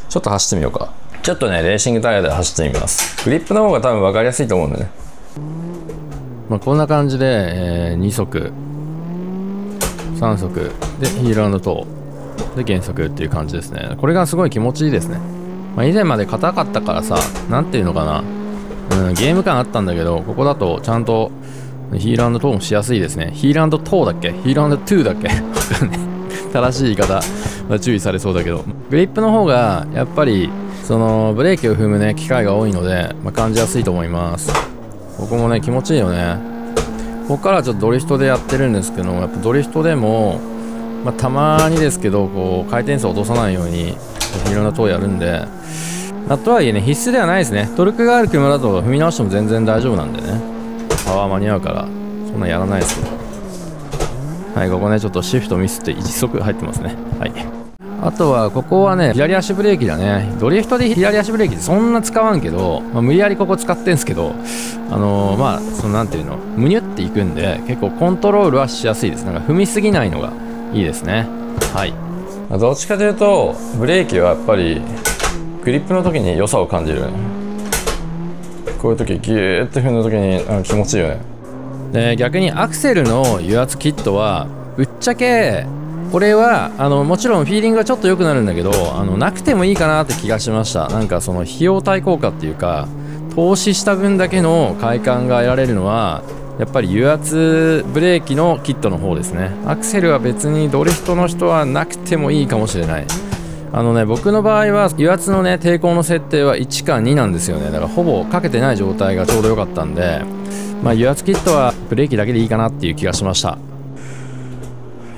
ちょっと走ってみようか。ちょっとね、レーシングタイヤで走ってみます。グリップの方が多分分かりやすいと思うんでね。まあこんな感じで、えー、に速、さん速、で、ヒール&トー、で、減速っていう感じですね。これがすごい気持ちいいですね。まあ以前まで硬かったからさ、なんていうのかな。うん、ゲーム感あったんだけど、ここだとちゃんとヒール&トーもしやすいですね。ヒール&トーだっけ？ヒール&トゥーだっけ？正しい言い方は注意されそうだけど、グリップの方がやっぱりそのブレーキを踏むね機会が多いので、まあ、感じやすいと思います。ここもね気持ちいいよね。ここからはちょっとドリフトでやってるんですけど、やっぱドリフトでも、まあ、たまにですけどこう回転数を落とさないようにヒール&トーやるんで。あとはいえね、必須ではないですね。トルクがある車だと踏み直しても全然大丈夫なんでね。パワー間に合うから、そんなやらないですけど。はい、ここね、ちょっとシフトミスって一足入ってますね。はい。あとは、ここはね、左足ブレーキだね。ドリフトで左足ブレーキってそんな使わんけど、まあ、無理やりここ使ってんすけど、あのー、まあ、そのなんていうの、むにゅっていくんで、結構コントロールはしやすいです。なんか踏みすぎないのがいいですね。はい。どっちかというと、ブレーキはやっぱり、グリップの時に良さを感じる。こういう時ギューって踏んだ時に気持ちいいよね。で逆にアクセルの油圧キットはぶっちゃけこれはあのもちろんフィーリングがちょっと良くなるんだけど、あのなくてもいいかなって気がしました。なんかその費用対効果っていうか、投資した分だけの快感が得られるのはやっぱり油圧ブレーキのキットの方ですね。アクセルは別にドリフトの人はなくてもいいかもしれない。あのね、僕の場合は油圧のね抵抗の設定はいちかになんですよね。だからほぼかけてない状態がちょうど良かったんで、まあ、油圧キットはブレーキだけでいいかなっていう気がしました。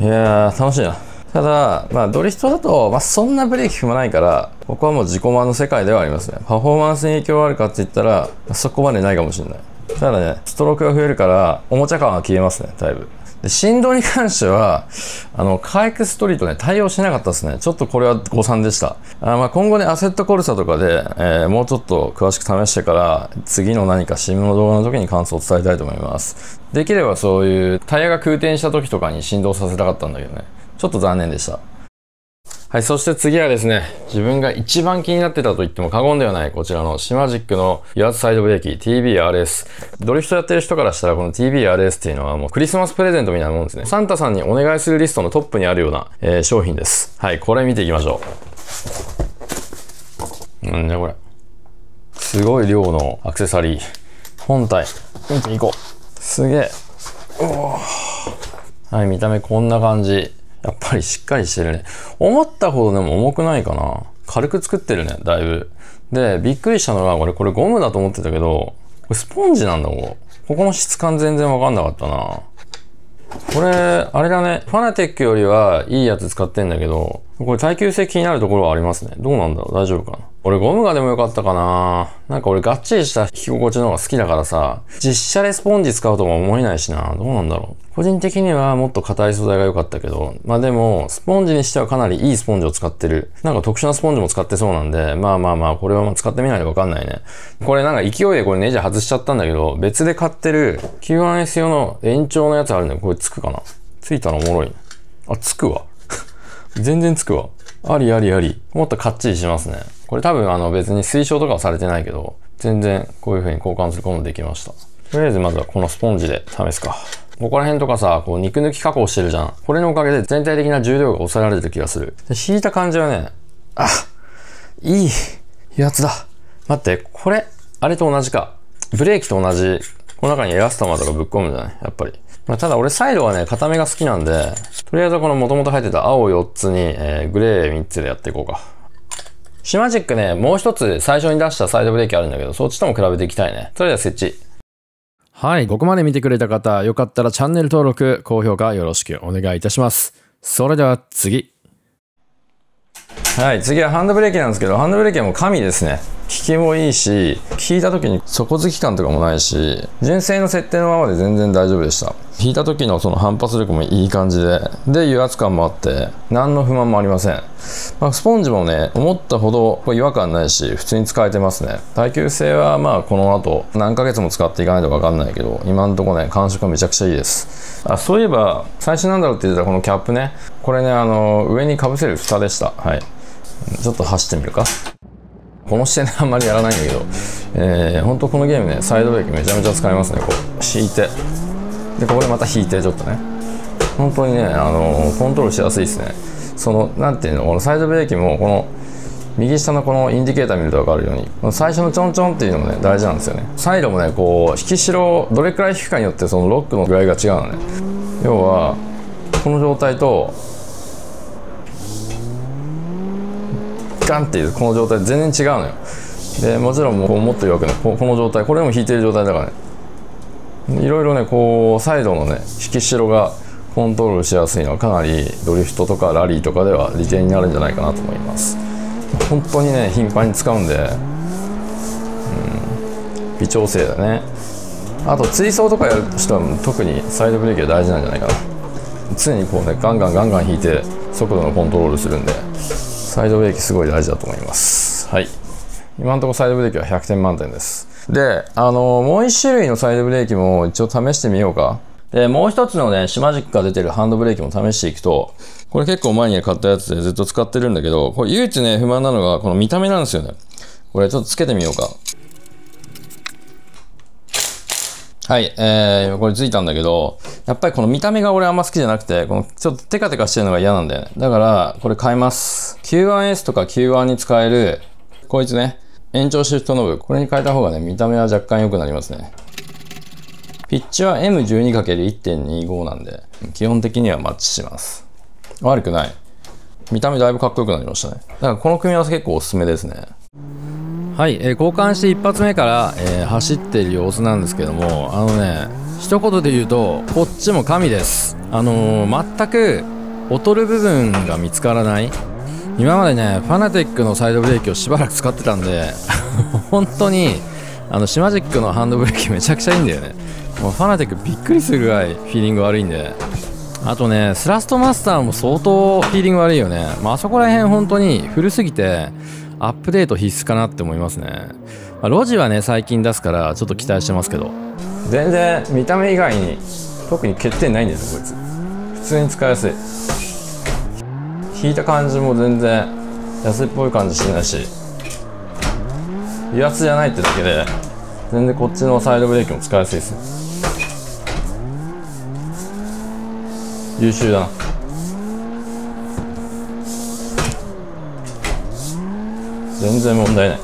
いやー、楽しいな。ただ、まあ、ドリフトだと、まあ、そんなブレーキ踏まないから、ここはもう自己満の世界ではありますね。パフォーマンスに影響があるかって言ったら、そこまでないかもしれない。ただね、ストロークが増えるから、おもちゃ感が消えますね、だいぶ。で、振動に関しては、あの、カーエクストリートね、対応しなかったですね。ちょっとこれは誤算でした。あまあ今後ね、アセットコルサとかで、えー、もうちょっと詳しく試してから、次の何かシムの動画の時に感想を伝えたいと思います。できればそういうタイヤが空転した時とかに振動させたかったんだけどね。ちょっと残念でした。はい、そして次はですね、自分が一番気になってたと言っても過言ではないこちらのシマジックの油圧サイドブレーキ ティービーアールエス。ドリフトやってる人からしたらこの ティービーアールエス っていうのはもうクリスマスプレゼントみたいなもんですね。サンタさんにお願いするリストのトップにあるような、えー、商品です。はい、これ見ていきましょう。なんじゃこれ。すごい量のアクセサリー。本体、見ていこう。すげえ。はい、見た目こんな感じ。やっぱりしっかりしてるね。思ったほどでも重くないかな。軽く作ってるね、だいぶ。で、びっくりしたのが、俺これゴムだと思ってたけど、これスポンジなんだ、ここ。ここの質感全然わかんなかったな。これ、あれだね。ファナテックよりはいいやつ使ってんだけど、これ耐久性気になるところはありますね。どうなんだろう、大丈夫かな。俺ゴムがでもよかったかな。なんか俺がっちりした弾き心地の方が好きだからさ、実写でスポンジ使うとも思えないしな。どうなんだろう。個人的にはもっと硬い素材が良かったけど、まあでも、スポンジにしてはかなりいいスポンジを使ってる。なんか特殊なスポンジも使ってそうなんで、まあまあまあ、これは使ってみないとわかんないね。これなんか勢いでこれネジ外しちゃったんだけど、別で買ってる キューワンエス 用の延長のやつあるんだよ。これつくかな。ついたのおもろい。あ、つくわ。全然つくわ。ありありあり。もっとかっちりしますね。これ多分あの別に推奨とかはされてないけど、全然こういう風に交換することもできました。とりあえずまずはこのスポンジで試すか。ここら辺とかさ、こう肉抜き加工してるじゃん。これのおかげで全体的な重量が抑えられてる気がする。で引いた感じはね、あ、いいやつだ。待って、これ、あれと同じか。ブレーキと同じ。この中にエラスタマーとかぶっ込むんじゃないやっぱり。まあ、ただ俺サイドはね、固めが好きなんで、とりあえずこの元々入ってた青よっつに、えー、グレーみっつでやっていこうか。シマジックね、もう一つ最初に出したサイドブレーキあるんだけど、そっちとも比べていきたいね。それでは設置。はい、ここまで見てくれた方、よかったらチャンネル登録、高評価よろしくお願いいたします。それでは次。はい、次はハンドブレーキなんですけど、ハンドブレーキはもう神ですね。効きもいいし、引いた時に底付き感とかもないし、純正の設定のままで全然大丈夫でした。引いた時のその反発力もいい感じで、で、油圧感もあって、何の不満もありません。まあ、スポンジもね、思ったほど違和感ないし、普通に使えてますね。耐久性はまあ、この後、何ヶ月も使っていかないとわかんないけど、今んとこね、感触がめちゃくちゃいいです。あ、そういえば、最初なんだろうって言ってたこのキャップね、これね、あの、上に被せる蓋でした。はい。ちょっと走ってみるか。この視点であんまりやらないんだけど、えー、本当このゲームね、サイドブレーキめちゃめちゃ使いますね。こう、引いて。で、ここでまた引いて、ちょっとね。本当にね、あのー、コントロールしやすいですね。その、なんていうの、このサイドブレーキも、この、右下のこのインディケーター見ると分かるように、この最初のちょんちょんっていうのもね、大事なんですよね。サイドもね、こう、引き代、どれくらい引くかによって、そのロックの具合が違うのね。要は、この状態と、ガンっていうこの状態全然違うのよ。でもちろんもうもっと弱くね、この状態、これでも引いてる状態だからね、いろいろねこうサイドのね引き代がコントロールしやすいのはかなりドリフトとかラリーとかでは利点になるんじゃないかなと思います。本当にね頻繁に使うんで、うん、微調整だね。あと追走とかやる人は特にサイドブレーキが大事なんじゃないかな。常にこうねガンガンガンガン引いて速度のコントロールするんで、サイドブレーキすごい大事だと思います。はい。今のところサイドブレーキはひゃくてん満点です。で、あの、もう一種類のサイドブレーキも一応試してみようか。で、もう一つのね、シマジックから出てるハンドブレーキも試していくと、これ結構前に買ったやつでずっと使ってるんだけど、これ唯一ね、不満なのがこの見た目なんですよね。これちょっとつけてみようか。はい、えー、これついたんだけど、やっぱりこの見た目が俺あんま好きじゃなくて、このちょっとテカテカしてるのが嫌なんだよね。だから、これ変えます。キューワンエス とか キューワン に使える、こいつね、延長シフトノブ。これに変えた方がね、見た目は若干良くなりますね。ピッチは エムじゅうにかけるいってんにご なんで、基本的にはマッチします。悪くない。見た目だいぶかっこよくなりましたね。だからこの組み合わせ結構おすすめですね。はい、えー、交換して一発目から、えー、走っている様子なんですけども、あのね、一言で言うとこっちも神です。あのー、全く劣る部分が見つからない。今までねファナティックのサイドブレーキをしばらく使ってたんで本当にあのシマジックのハンドブレーキめちゃくちゃいいんだよね。もうファナティックびっくりするぐらいフィーリング悪いんで。あとねスラストマスターも相当フィーリング悪いよね。まあ、あそこら辺本当に古すぎてアップデート必須かなって思いますね。まあ、ロジはね最近出すからちょっと期待してますけど、全然見た目以外に特に欠点ないんですよこいつ。普通に使いやすい。引いた感じも全然安っぽい感じしないし、威圧じゃないってだけで全然こっちのサイドブレーキも使いやすいですね。優秀だな。全然問題ない。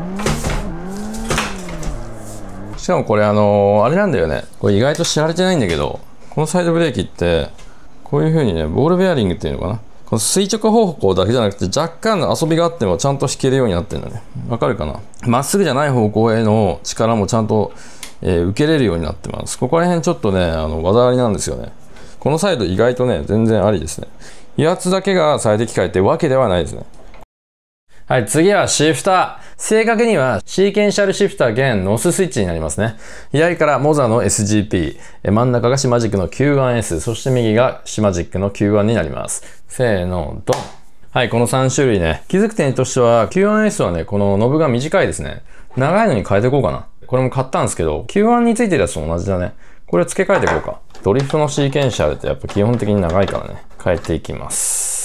しかもこれあのー、あれなんだよね、これ意外と知られてないんだけど、このサイドブレーキってこういう風にねボールベアリングっていうのかな、この垂直方向だけじゃなくて若干の遊びがあってもちゃんと引けるようになってるんだね。わかるかな。まっすぐじゃない方向への力もちゃんと、えー、受けれるようになってます。ここら辺ちょっとねあの技ありなんですよね。このサイド意外とね全然ありですね。威圧だけが最適解ってわけではないですね。はい、次はシフター。正確にはシーケンシャルシフター兼ノススイッチになりますね。左からモザの エスジーピー、真ん中がシマジックの キューワンエス、そして右がシマジックの キューワン になります。せーの、ドン。はい、このさん種類ね。気づく点としては キューワンエス はね、このノブが短いですね。長いのに変えていこうかな。これも買ったんですけど、キューワン についてるやつと同じだね。これを付け替えていこうか。ドリフトのシーケンシャルってやっぱ基本的に長いからね。変えていきます。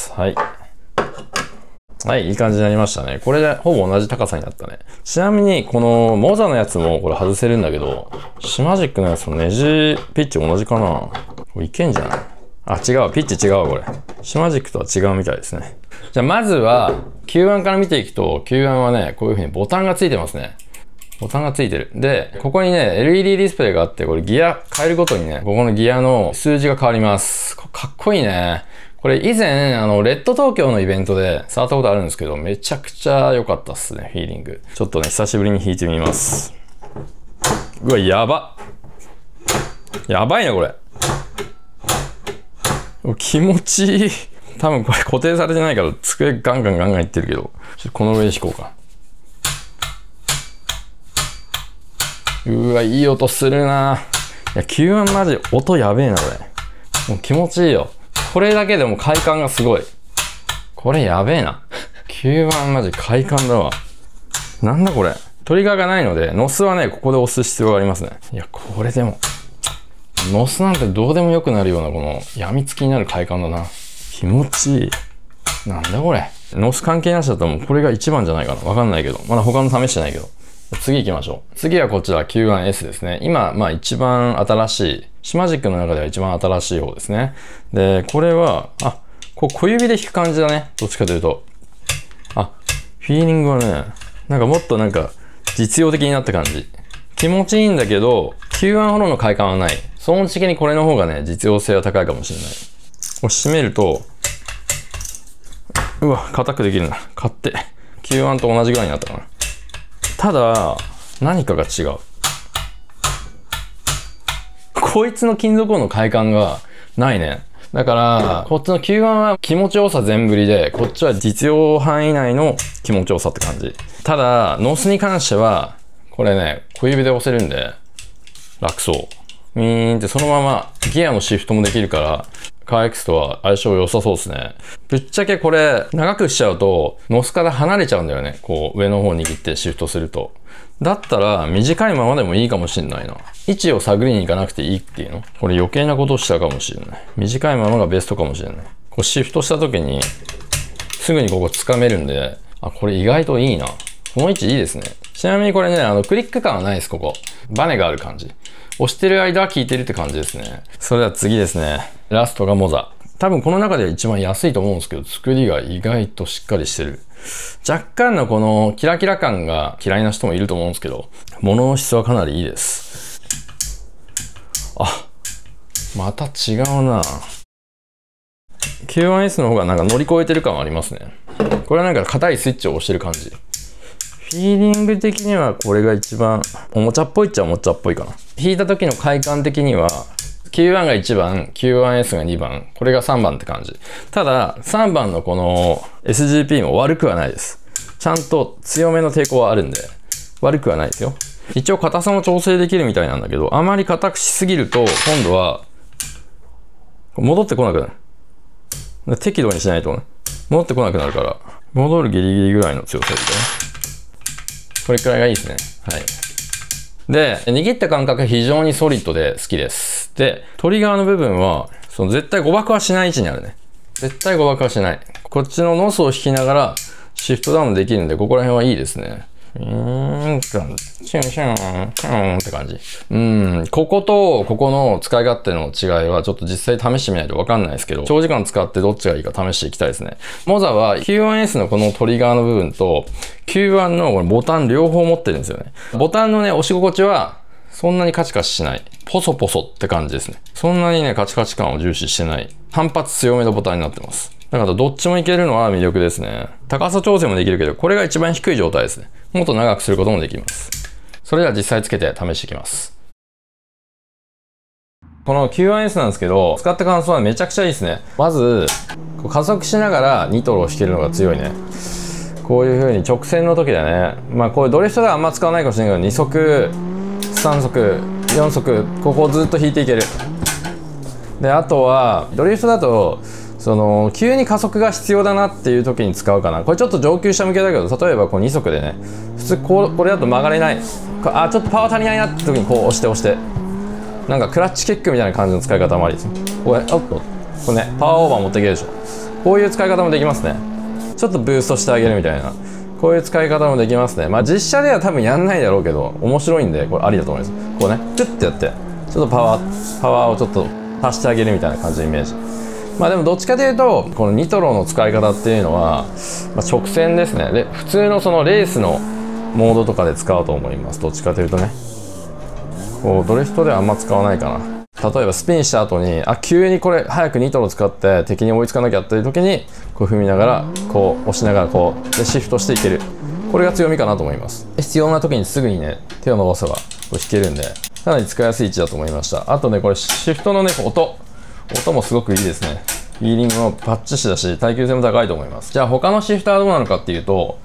はい。はい、いい感じになりましたね。これでほぼ同じ高さになったね。ちなみに、このモザのやつもこれ外せるんだけど、シマジックのやつもネジピッチ同じかな。これいけんじゃない？あ、違う。ピッチ違うわ、これ。シマジックとは違うみたいですね。じゃあ、まずは、キューワン から見ていくと、キューワン はね、こういう風にボタンがついてますね。ボタンがついてる。で、ここにね、エルイーディー ディスプレイがあって、これギア変えるごとにね、ここのギアの数字が変わります。かっこいいね。これ以前、あの、レッド東京のイベントで触ったことあるんですけど、めちゃくちゃ良かったっすね、フィーリング。ちょっとね、久しぶりに弾いてみます。うわ、やば。やばいな、これ。気持ちいい。多分これ固定されてないから、机ガンガンガンガンいってるけど、ちょっとこの上で弾こうか。うわ、いい音するな。いや、キューワン マジ音やべえな、これ。もう気持ちいいよ。これだけでも快感がすごい。これやべえな。キューワン マジ快感だわ。なんだこれ。トリガーがないので、ノスはね、ここで押す必要がありますね。いや、これでも、ノスなんてどうでもよくなるような、この、病みつきになる快感だな。気持ちいい。なんだこれ。ノス関係なしだったらもうこれが一番じゃないかな。わかんないけど。まだ他の試してないけど。次行きましょう。次はこちら キューワンエス ですね。今、まあ一番新しい、シマジックの中では一番新しい方ですね。で、これは、あ、こう小指で弾く感じだね。どっちかというと。あ、フィーリングはね、なんかもっとなんか実用的になった感じ。気持ちいいんだけど、キューワン ほどの快感はない。その時にこれの方がね、実用性は高いかもしれない。こう締めると、うわ、硬くできるな。買って。キューワン と同じぐらいになったかな。ただ、何かが違う。こいつの金属音の快感がないね。だから、こっちの キューワン は気持ちよさ全振りで、こっちは実用範囲内の気持ちよさって感じ。ただ、ノスに関しては、これね、小指で押せるんで、楽そう。ウィーンってそのままギアのシフトもできるから、カー X とは相性良さそうですね。ぶっちゃけこれ、長くしちゃうと、ノスから離れちゃうんだよね。こう、上の方握ってシフトすると。だったら、短いままでもいいかもしれないな。位置を探りに行かなくていいっていうの。これ余計なことをしたかもしれない。短いままがベストかもしれない。こう、シフトした時に、すぐにここ掴めるんで、あ、これ意外といいな。この位置いいですね。ちなみにこれね、あの、クリック感はないです、ここ。バネがある感じ。押してる間は効いてるって感じですね。それでは次ですね。ラストがモザ。多分この中では一番安いと思うんですけど、作りが意外としっかりしてる。若干のこのキラキラ感が嫌いな人もいると思うんですけど、物の質はかなりいいです。あ、また違うな。キューワンエス の方がなんか乗り越えてる感はありますね。これはなんか硬いスイッチを押してる感じ。フィーリング的にはこれが一番おもちゃっぽいっちゃおもちゃっぽいかな。弾いた時の快感的にはキューワン がいちばん、キューワンエス がにばん、これがさんばんって感じ。ただ、さんばんのこの エスジーピー も悪くはないです。ちゃんと強めの抵抗はあるんで、悪くはないですよ。一応硬さも調整できるみたいなんだけど、あまり硬くしすぎると、今度は、戻ってこなくなる。適度にしないとね、戻ってこなくなるから、戻るギリギリぐらいの強さですね。これくらいがいいですね。はい。で、握った感覚が非常にソリッドで好きです。で、トリガーの部分は、その絶対誤爆はしない位置にあるね。絶対誤爆はしない。こっちのノスを引きながら、シフトダウンできるんで、ここら辺はいいですね。うーん、シュンシュン、シュンって感じ。うん、こことここの使い勝手の違いはちょっと実際試してみないとわかんないですけど、長時間使ってどっちがいいか試していきたいですね。モザは キューワンエス のこのトリガーの部分と キューワン のこのボタン両方持ってるんですよね。ボタンのね、押し心地はそんなにカチカチしない。ポソポソって感じですね。そんなにね、カチカチ感を重視してない。反発強めのボタンになってます。だからどっちもいけるのは魅力ですね。高さ調整もできるけど、これが一番低い状態ですね。もっと長くすることもできます。それでは実際つけて試していきます。この キューワンエス なんですけど、使った感想はめちゃくちゃいいですね。まず、加速しながらニトロを引けるのが強いね。こういう風に直線の時だね。まあこういうドリフトではあんま使わないかもしれないけど、に速、さん速、よん速、ここをずっと引いていける。で、あとは、ドリフトだと、その急に加速が必要だなっていう時に使うかな。これちょっと上級者向けだけど、例えばこうに速でね、普通こうこれだと曲がれない。あ、ちょっとパワー足りないなって時にこう押して押して、なんかクラッチキックみたいな感じの使い方もありです。これ、おっと、これね、パワーオーバー持っていけるでしょ。こういう使い方もできますね。ちょっとブーストしてあげるみたいな、こういう使い方もできますね。まあ実写では多分やんないだろうけど、面白いんでこれありだと思います。こうね、チュッてやって、ちょっとパワーパワーをちょっと足してあげるみたいな感じのイメージ。まあでもどっちかというとこのニトロの使い方っていうのは、まあ、直線ですね。で普通のそのレースのモードとかで使うと思います。どっちかというとね、こうドリフトではあんま使わないかな。例えばスピンした後に、あ、急にこれ早くニトロ使って敵に追いつかなきゃっていう時にこう踏みながらこう押しながらこうでシフトしていける。これが強みかなと思います。必要な時にすぐにね手を伸ばせばこう弾けるんで、かなり使いやすい位置だと思いました。あとね、これシフトのね音音もすごくいいですね。フィーリングもバッチシだし、耐久性も高いと思います。じゃあ他のシフトはどうなのかっていうと、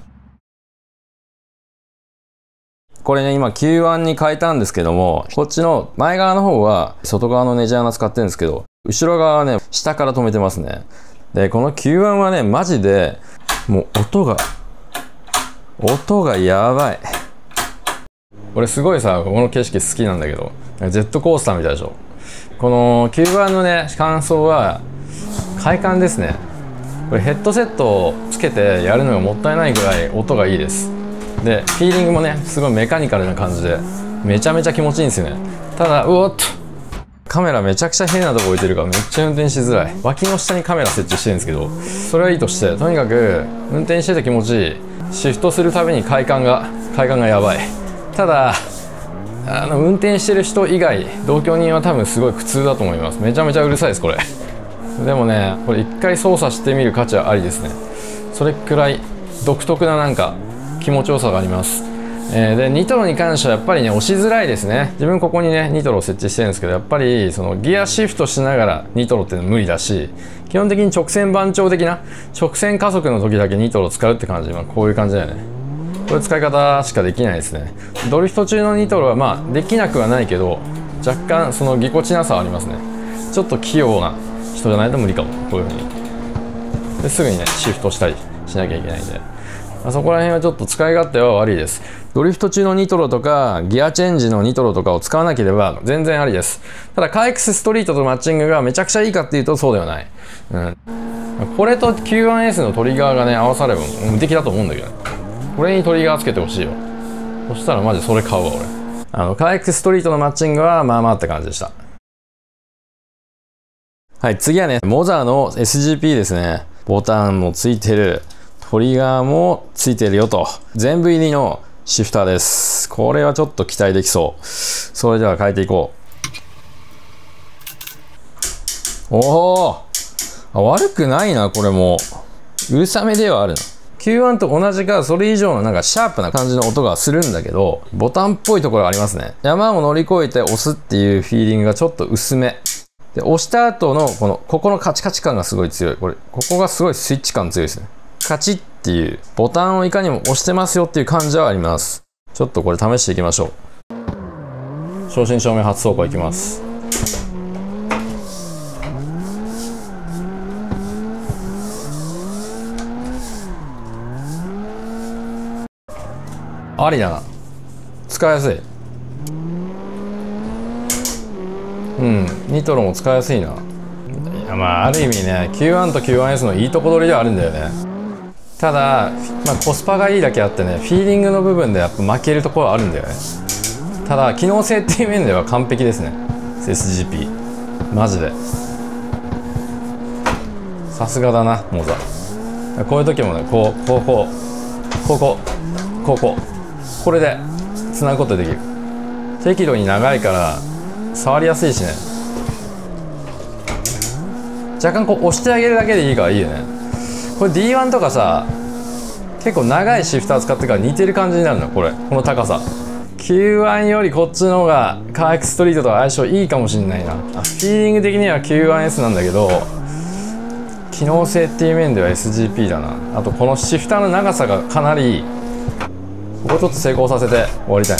これね、今 キューワン に変えたんですけども、こっちの前側の方は外側のネジ穴使ってるんですけど、後ろ側はね、下から止めてますね。で、この キューワン はね、マジで、もう音が、音がやばい。これすごいさ、この景色好きなんだけど、ジェットコースターみたいでしょ。この キューワン のね、感想は、快感ですね。これヘッドセットをつけてやるのがもったいないぐらい音がいいです。でフィーリングもねすごいメカニカルな感じでめちゃめちゃ気持ちいいんですよね。ただうおっとカメラめちゃくちゃ変なとこ置いてるからめっちゃ運転しづらい。脇の下にカメラ設置してるんですけど、それはいいとして、とにかく運転してて気持ちいい。シフトするたびに快感が快感がやばい。ただあの運転してる人以外同居人は多分すごい苦痛だと思います。めちゃめちゃうるさいですこれ。でもね、これ一回操作してみる価値はありですね。それくらい独特ななんか気持ちよさがあります。えー、でニトロに関してはやっぱりね押しづらいですね。自分ここにねニトロを設置してるんですけど、やっぱりそのギアシフトしながらニトロっていうのは無理だし、基本的に直線番長的な直線加速の時だけニトロを使うって感じ、まあ、こういう感じだよね。こういう使い方しかできないですね。ドリフト中のニトロはまあできなくはないけど、若干そのぎこちなさはありますね。ちょっと器用な人じゃないと無理かも。こういう風にですぐにねシフトしたりしなきゃいけないんで、まあ、そこら辺はちょっと使い勝手は悪いです。ドリフト中のニトロとかギアチェンジのニトロとかを使わなければ全然ありです。ただカーエックスストリートとマッチングがめちゃくちゃいいかっていうとそうではない。うん、これと キューワンエス のトリガーがね合わされば無敵だと思うんだけど、ね、これにトリガーつけてほしいよ。そしたらマジそれ買うわ俺。あのカーエックスストリートのマッチングはまあまあって感じでした。はい、次はね、モザの エスジーピー ですね。ボタンもついてる。トリガーもついてるよと。全部入りのシフターです。これはちょっと期待できそう。それでは変えていこう。おお、あ、悪くないな、これも。うるさめではあるな。キューワン と同じか、それ以上のなんかシャープな感じの音がするんだけど、ボタンっぽいところありますね。山を乗り越えて押すっていうフィーリングがちょっと薄め。 で、押した後の、この、ここのカチカチ感がすごい強い。これ、ここがすごいスイッチ感強いですね。カチッっていう、ボタンをいかにも押してますよっていう感じはあります。ちょっとこれ試していきましょう。正真正銘初走行いきます。ありだな。使いやすい。うん、ニトロも使いやすいな。いや、まあある意味ね キューワン と キューワンエス のいいとこ取りではあるんだよね。ただ、まあ、コスパがいいだけあってね、フィーリングの部分でやっぱ負けるところはあるんだよね。ただ機能性っていう面では完璧ですね、 エスジーピー マジでさすがだなモザ。こういう時もね、こうこうこうこうこうこうこうこれでつなぐことできる。適度に長いから触りやすいしね。若干こう押してあげるだけでいいからいいよね。これ ディーワン とかさ、結構長いシフター使ってから似てる感じになるの。これこの高さ キューワン よりこっちの方がカーエクストリートと相性いいかもしんないな。あ、フィーリング的には キューワンエス なんだけど、機能性っていう面では エスジーピー だな。あとこのシフターの長さがかなりいい。ここちょっと成功させて終わりたい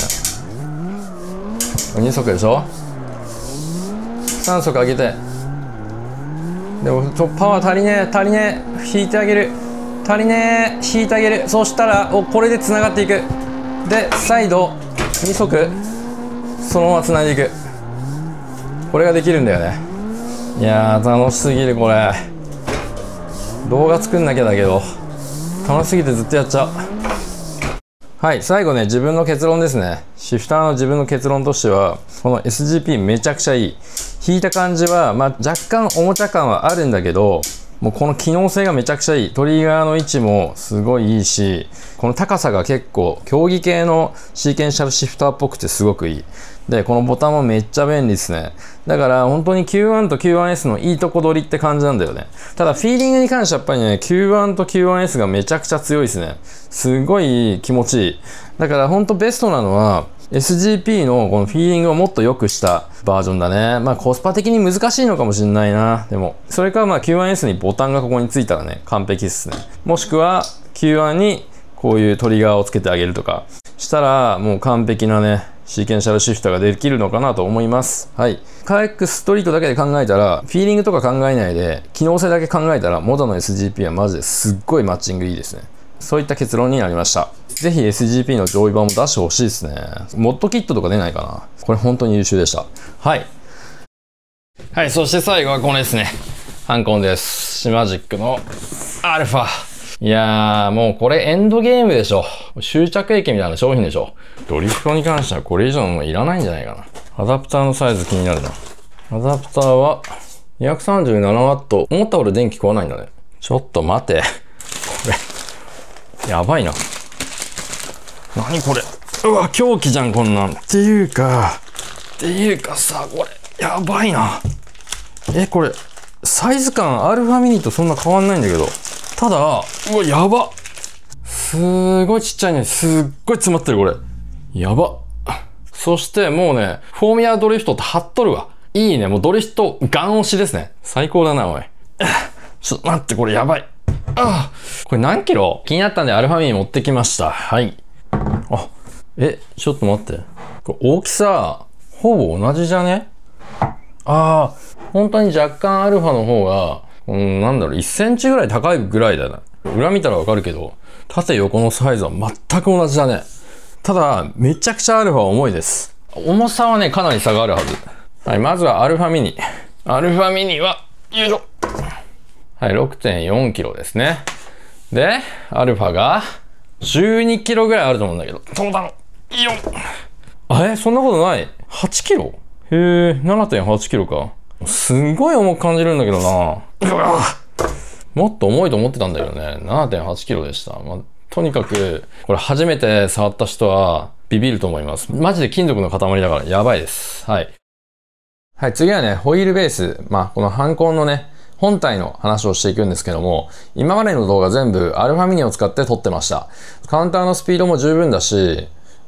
な。に速でしょ、さん速上げて、でもパワー足りねえ足りねえ、引いてあげる、足りねえ、引いてあげる。そうしたらおこれでつながっていく。で再度に速そのままつないでいく。これができるんだよね。いやー楽しすぎる。これ動画作んなきゃだけど楽しすぎてずっとやっちゃう。はい、最後ね、自分の結論ですね。シフターの自分の結論としては、この エスジーピー めちゃくちゃいい。引いた感じは、まあ、若干おもちゃ感はあるんだけど、もうこの機能性がめちゃくちゃいい。トリガーの位置もすごいいいし、この高さが結構、競技系のシーケンシャルシフターっぽくてすごくいい。で、このボタンもめっちゃ便利ですね。だから本当に キューワン と キューワンエス のいいとこ取りって感じなんだよね。ただフィーリングに関してはやっぱりね、キューワン と キューワンエス がめちゃくちゃ強いですね。すごい気持ちいい。だから本当ベストなのは、エスジーピー のこのフィーリングをもっと良くしたバージョンだね。まあコスパ的に難しいのかもしれないな。でも。それかまあ キューワンエス にボタンがここについたらね、完璧っすね。もしくは キューワン にこういうトリガーをつけてあげるとかしたらもう完璧なね、シーケンシャルシフターができるのかなと思います。はい。カーエックスストリートだけで考えたら、フィーリングとか考えないで、機能性だけ考えたら、モザの エスジーピー はマジですっごいマッチングいいですね。そういった結論になりました。ぜひ エスジーピー の上位版も出してほしいですね。モッドキットとか出ないかな。これ本当に優秀でした。はい。はい、そして最後はこれですね。ハンコンです。シマジックのアルファ。いやー、もうこれエンドゲームでしょ。終着駅みたいな商品でしょ。ドリフトに関してはこれ以上のものいらないんじゃないかな。アダプターのサイズ気になるな。アダプターは にひゃくさんじゅうななワット。思ったほど電気食わないんだね。ちょっと待て。これ、やばいな。何これ。うわ、狂気じゃん、こんなん。っていうか、っていうかさ、これ、やばいな。え、これ、サイズ感アルファミニとそんな変わんないんだけど。ただ、うわ、やば。すーごいちっちゃいね。すっごい詰まってる、これ。やば。そしてもうね、フォーミュラドリフトって貼っとるわ。いいね。もうドリフトガン押しですね。最高だな、おい。ちょっと待って、これやばい。ああ、これ何キロ？気になったんでアルファミニ持ってきました。はい。あ、え、ちょっと待って。これ大きさ、ほぼ同じじゃね？ああ、本当に若干アルファの方が、うん、なんだろう、いっセンチぐらい高いぐらいだな。裏見たらわかるけど、縦横のサイズは全く同じだね。ただ、めちゃくちゃアルファは重いです。重さはね、かなり差があるはず。はい、まずはアルファミニ。アルファミニは、よいしょ。はい、ろくてんよんキロですね。で、アルファが、じゅうにキロぐらいあると思うんだけど、そうだろ。よん。あれそんなことない。はちキロ？へえ、ななてんはちキロか。すんごい重く感じるんだけどな。うわもっと重いと思ってたんだけどね。ななてんはちキロでした。まあ、とにかく、これ初めて触った人はビビると思います。マジで金属の塊だからやばいです。はい。はい、次はね、ホイールベース。まあ、このハンコンのね、本体の話をしていくんですけども、今までの動画全部アルファミニを使って撮ってました。カウンターのスピードも十分だし、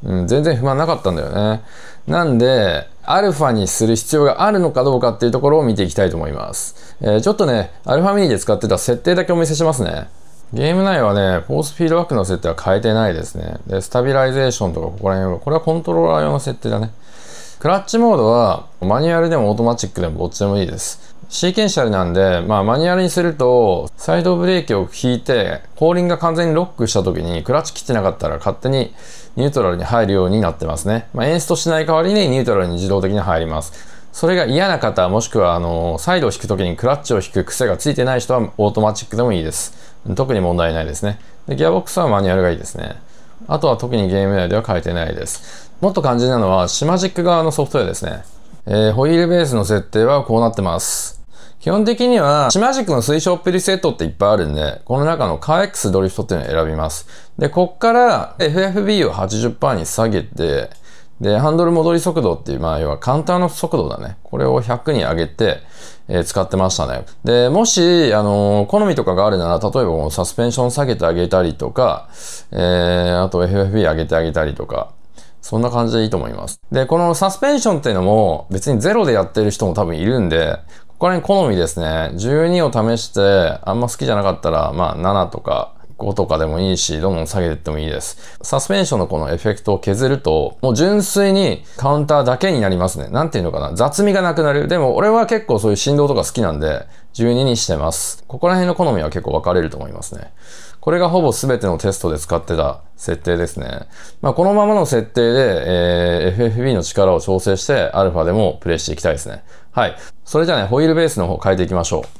うん、全然不満なかったんだよね。なんで、アルファにする必要があるのかどうかっていうところを見ていきたいと思います。えー、ちょっとね、アルファミニで使ってた設定だけお見せしますね。ゲーム内はね、フォースフィードバックの設定は変えてないですね。で、スタビライゼーションとかここら辺は、これはコントローラー用の設定だね。クラッチモードは、マニュアルでもオートマチックでもどっちでもいいです。シーケンシャルなんで、まあマニュアルにすると、サイドブレーキを引いて、後輪が完全にロックした時に、クラッチ切ってなかったら勝手にニュートラルに入るようになってますね。まあエンストしない代わりにニュートラルに自動的に入ります。それが嫌な方、もしくはあの、サイドを引く時にクラッチを引く癖がついてない人はオートマチックでもいいです。特に問題ないですね。で、ギアボックスはマニュアルがいいですね。あとは特にゲーム内では変えてないです。もっと肝心なのは、シマジック側のソフトウェアですね。えー、ホイールベースの設定はこうなってます。基本的には、シマジックの推奨プリセットっていっぱいあるんで、この中のカー X ドリフトっていうのを選びます。で、こっから エフエフビー を はちじゅっパーセント に下げて、で、ハンドル戻り速度っていう、まあ、要はカウンターの速度だね。これをひゃくに上げて、えー、使ってましたね。で、もし、あのー、好みとかがあるなら、例えばこのサスペンション下げてあげたりとか、えー、あと エフエフビー 上げてあげたりとか、そんな感じでいいと思います。で、このサスペンションっていうのも、別にゼロでやってる人も多分いるんで、ここら辺好みですね。じゅうにを試して、あんま好きじゃなかったら、まあ、ななとか、ごとかでもいいし、どんどん下げていってもいいです。サスペンションのこのエフェクトを削ると、もう純粋にカウンターだけになりますね。なんていうのかな。雑味がなくなる。でも俺は結構そういう振動とか好きなんで、じゅうににしてます。ここら辺の好みは結構分かれると思いますね。これがほぼ全てのテストで使ってた設定ですね。まあこのままの設定で、えー、エフエフビー の力を調整して、アルファでもプレイしていきたいですね。はい。それじゃあね、ホイールベースの方変えていきましょう。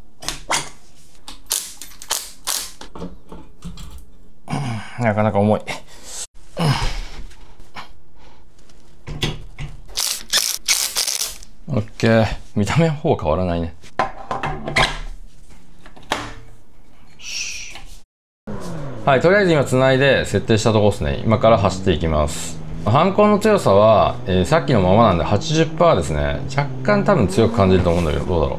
なかなか重い。オッケー。見た目はほぼ変わらないね。はい、とりあえず今つないで設定したところですね。今から走っていきます。反抗の強さは、えー、さっきのままなんで はちじゅっパーセント ですね。若干多分強く感じると思うんだけど、どうだろ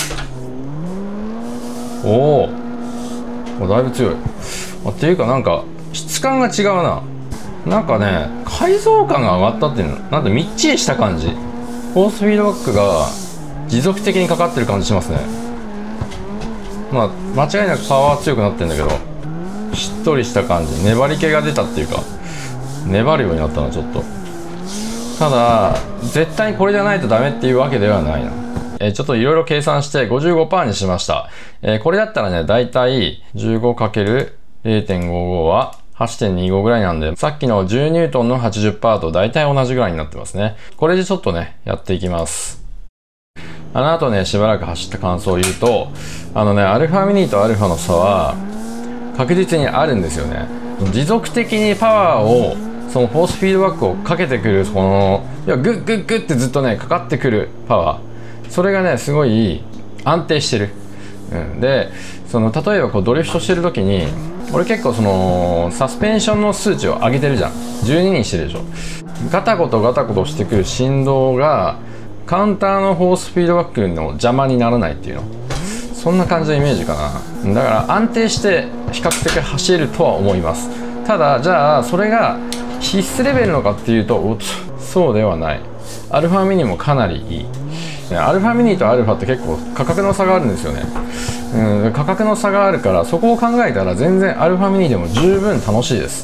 う。おお、だいぶ強い。っていうかなんか質感が違うな。なんかね、改造感が上がったっていうの、なんかみっちりした感じ。フォースフィードバックが持続的にかかってる感じしますね。まあ間違いなくパワー強くなってるんだけど、しっとりした感じ、粘り気が出たっていうか、粘るようになったなちょっと。ただ絶対にこれじゃないとダメっていうわけではないな。えー、ちょっといろいろ計算して ごじゅうごパーセント にしました。えー、これだったらね、だいたい じゅうごかけるゼロてんごじゅうご は はちてんにじゅうご ぐらいなんで、さっきのじゅうニュートンの はちじゅっパーセント と大体同じぐらいになってますね。これでちょっとね、やっていきます。あの後ね、しばらく走った感想を言うと、あのね、アルファミニとアルファの差は確実にあるんですよね。持続的にパワーを、そのフォースフィードバックをかけてくる、この、いや、グッグッグッってずっとね、かかってくるパワー。それがね、すごい安定してる。うん、で、その、例えばこうドリフトしてる時に、俺結構そのサスペンションの数値を上げてるじゃん。じゅうににしてるでしょ。ガタゴトガタゴトしてくる振動がカウンターのフォースフィードバックの邪魔にならないっていうの、そんな感じのイメージかな。だから安定して比較的走るとは思います。ただじゃあそれが必須レベルのかっていうと、おっとそうではない。アルファミニもかなりいい。アルファミニとアルファって結構価格の差があるんですよね。うん、価格の差があるから、そこを考えたら全然アルファミニでも十分楽しいです。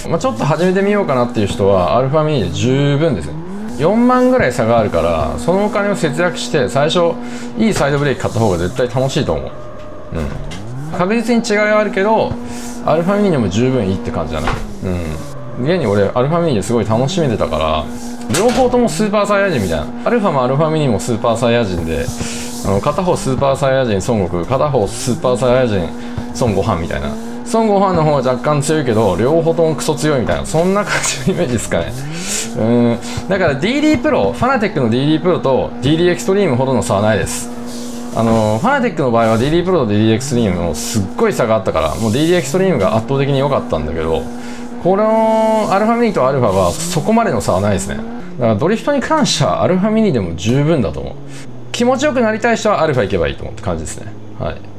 まあ、ちょっと始めてみようかなっていう人はアルファミニで十分ですね。よんまんぐらい差があるから、そのお金を節約して最初いいサイドブレーキ買った方が絶対楽しいと思う。うん、確実に違いはあるけどアルファミニでも十分いいって感じだな。うん、現に俺アルファミニですごい楽しめてたから、両方ともスーパーサイヤ人みたいな。アルファもアルファミニもスーパーサイヤ人で、あの片方スーパーサイヤ人孫悟空、片方スーパーサイヤ人孫悟飯みたいな。孫悟飯の方は若干強いけど両方ともクソ強いみたいな、そんな感じのイメージですかね。うん、だから ディーディー プロ、ファナテックの ディーディー プロと ディーディー エクストリームほどの差はないです。あのファナテックの場合は ディーディー プロと ディーディー エクストリームのすっごい差があったから、もう ディーディー エクストリームが圧倒的に良かったんだけど、このアルファミニとアルファはそこまでの差はないですね。だからドリフトに関してはアルファミニでも十分だと思う。気持ちよくなりたい人はアルファ行けばいいと思うって感じですね。はい。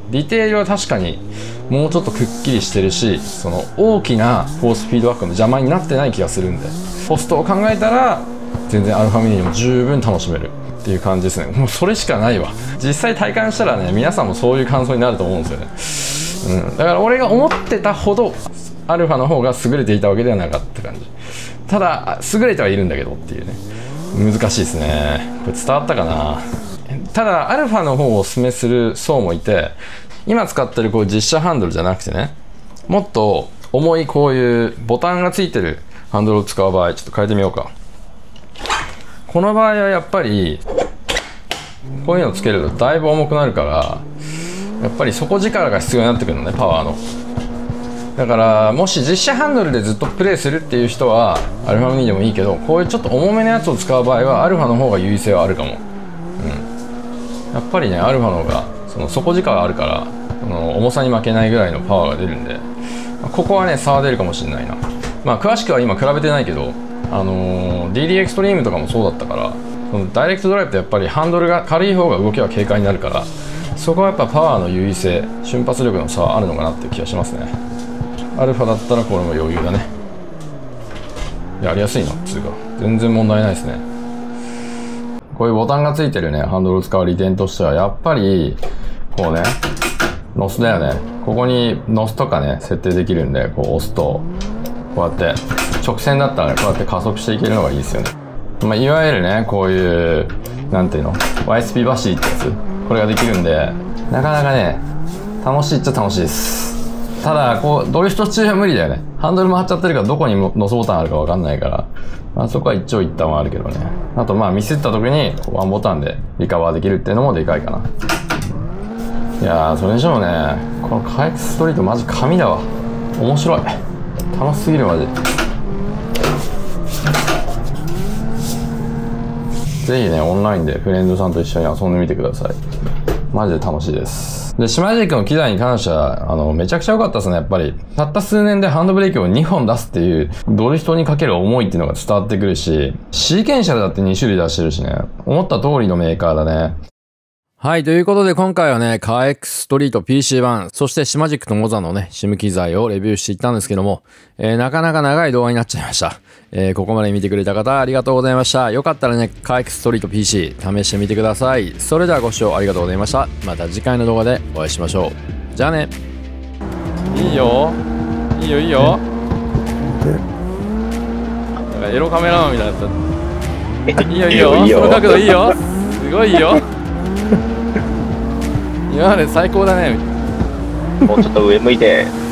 ディテールは確かにもうちょっとくっきりしてるし、その大きなフォースフィードバックの邪魔になってない気がするんで、コストを考えたら全然アルファミニも十分楽しめるっていう感じですね。もうそれしかないわ。実際体感したらね、皆さんもそういう感想になると思うんですよね。うん、だから俺が思ってたほどアルファの方が優れていたわけではなかった感じ。ただ優れてはいるんだけどっていうね、難しいですね。これ伝わったかな。ただアルファの方をおすすめする層もいて、今使ってるこう実写ハンドルじゃなくてね、もっと重いこういうボタンがついてるハンドルを使う場合、ちょっと変えてみようか。この場合はやっぱりこういうのつけるとだいぶ重くなるから、やっぱり底力が必要になってくるのね、パワーの。だからもし実写ハンドルでずっとプレイするっていう人はアルファミニでもいいけど、こういうちょっと重めのやつを使う場合はアルファの方が優位性はあるかも。うん、やっぱりねアルファの方がその底力があるから、その重さに負けないぐらいのパワーが出るんで、ここはね差は出るかもしれないな。まあ詳しくは今比べてないけど、あのー、ディーディー エクストリームとかもそうだったから、そのダイレクトドライブってやっぱりハンドルが軽い方が動きは軽快になるから、そこはやっぱパワーの優位性、瞬発力の差はあるのかなっていう気がしますね。アルファだったらこれも余裕だね。やりやすいなっつうか全然問題ないですね。こういうボタンがついてるねハンドルを使う利点としては、やっぱりこうねノスだよね。ここにノスとかね設定できるんで、こう押すとこうやって直線だったらね、こうやって加速していけるのがいいですよね。まあ、いわゆるねこういうなんていうの ワイエスピー 走りってやつ、これができるんで、なかなかね楽しいっちゃ楽しいです。ただこうドリフト中は無理だよね。ハンドル回っちゃってるからどこにノスボタンあるか分かんないから、まあ、そこは一長一短はあるけどね。あとまあミスった時にワンボタンでリカバーできるっていうのもでかいかな。いやーそれにしてもね、このカーエックスストリートマジ神だわ。面白い、楽しすぎるマジ。ぜひねオンラインでフレンドさんと一緒に遊んでみてください。マジで楽しいです。で、シマジックの機材に関しては、あの、めちゃくちゃ良かったですね、やっぱり。たった数年でハンドブレーキをにほん出すっていう、ドリフトにかける思いっていうのが伝わってくるし、シーケンシャルだってに種類出してるしね、思った通りのメーカーだね。はい、ということで今回はね、カーエックスストリート ピーシーワン、そしてシマジックとモザのね、シム機材をレビューしていったんですけども、えー、なかなか長い動画になっちゃいました。えー、ここまで見てくれた方ありがとうございました。よかったらね、カーエックスストリート ピーシー 試してみてください。それではご視聴ありがとうございました。また次回の動画でお会いしましょう。じゃあね。いいよ。いいよいいよ。なんかエロカメラマンみたいになった。いいよいいよ。いいよその角度いいよ。すごいいいよ。今まで最高だね。 もうちょっと上向いて。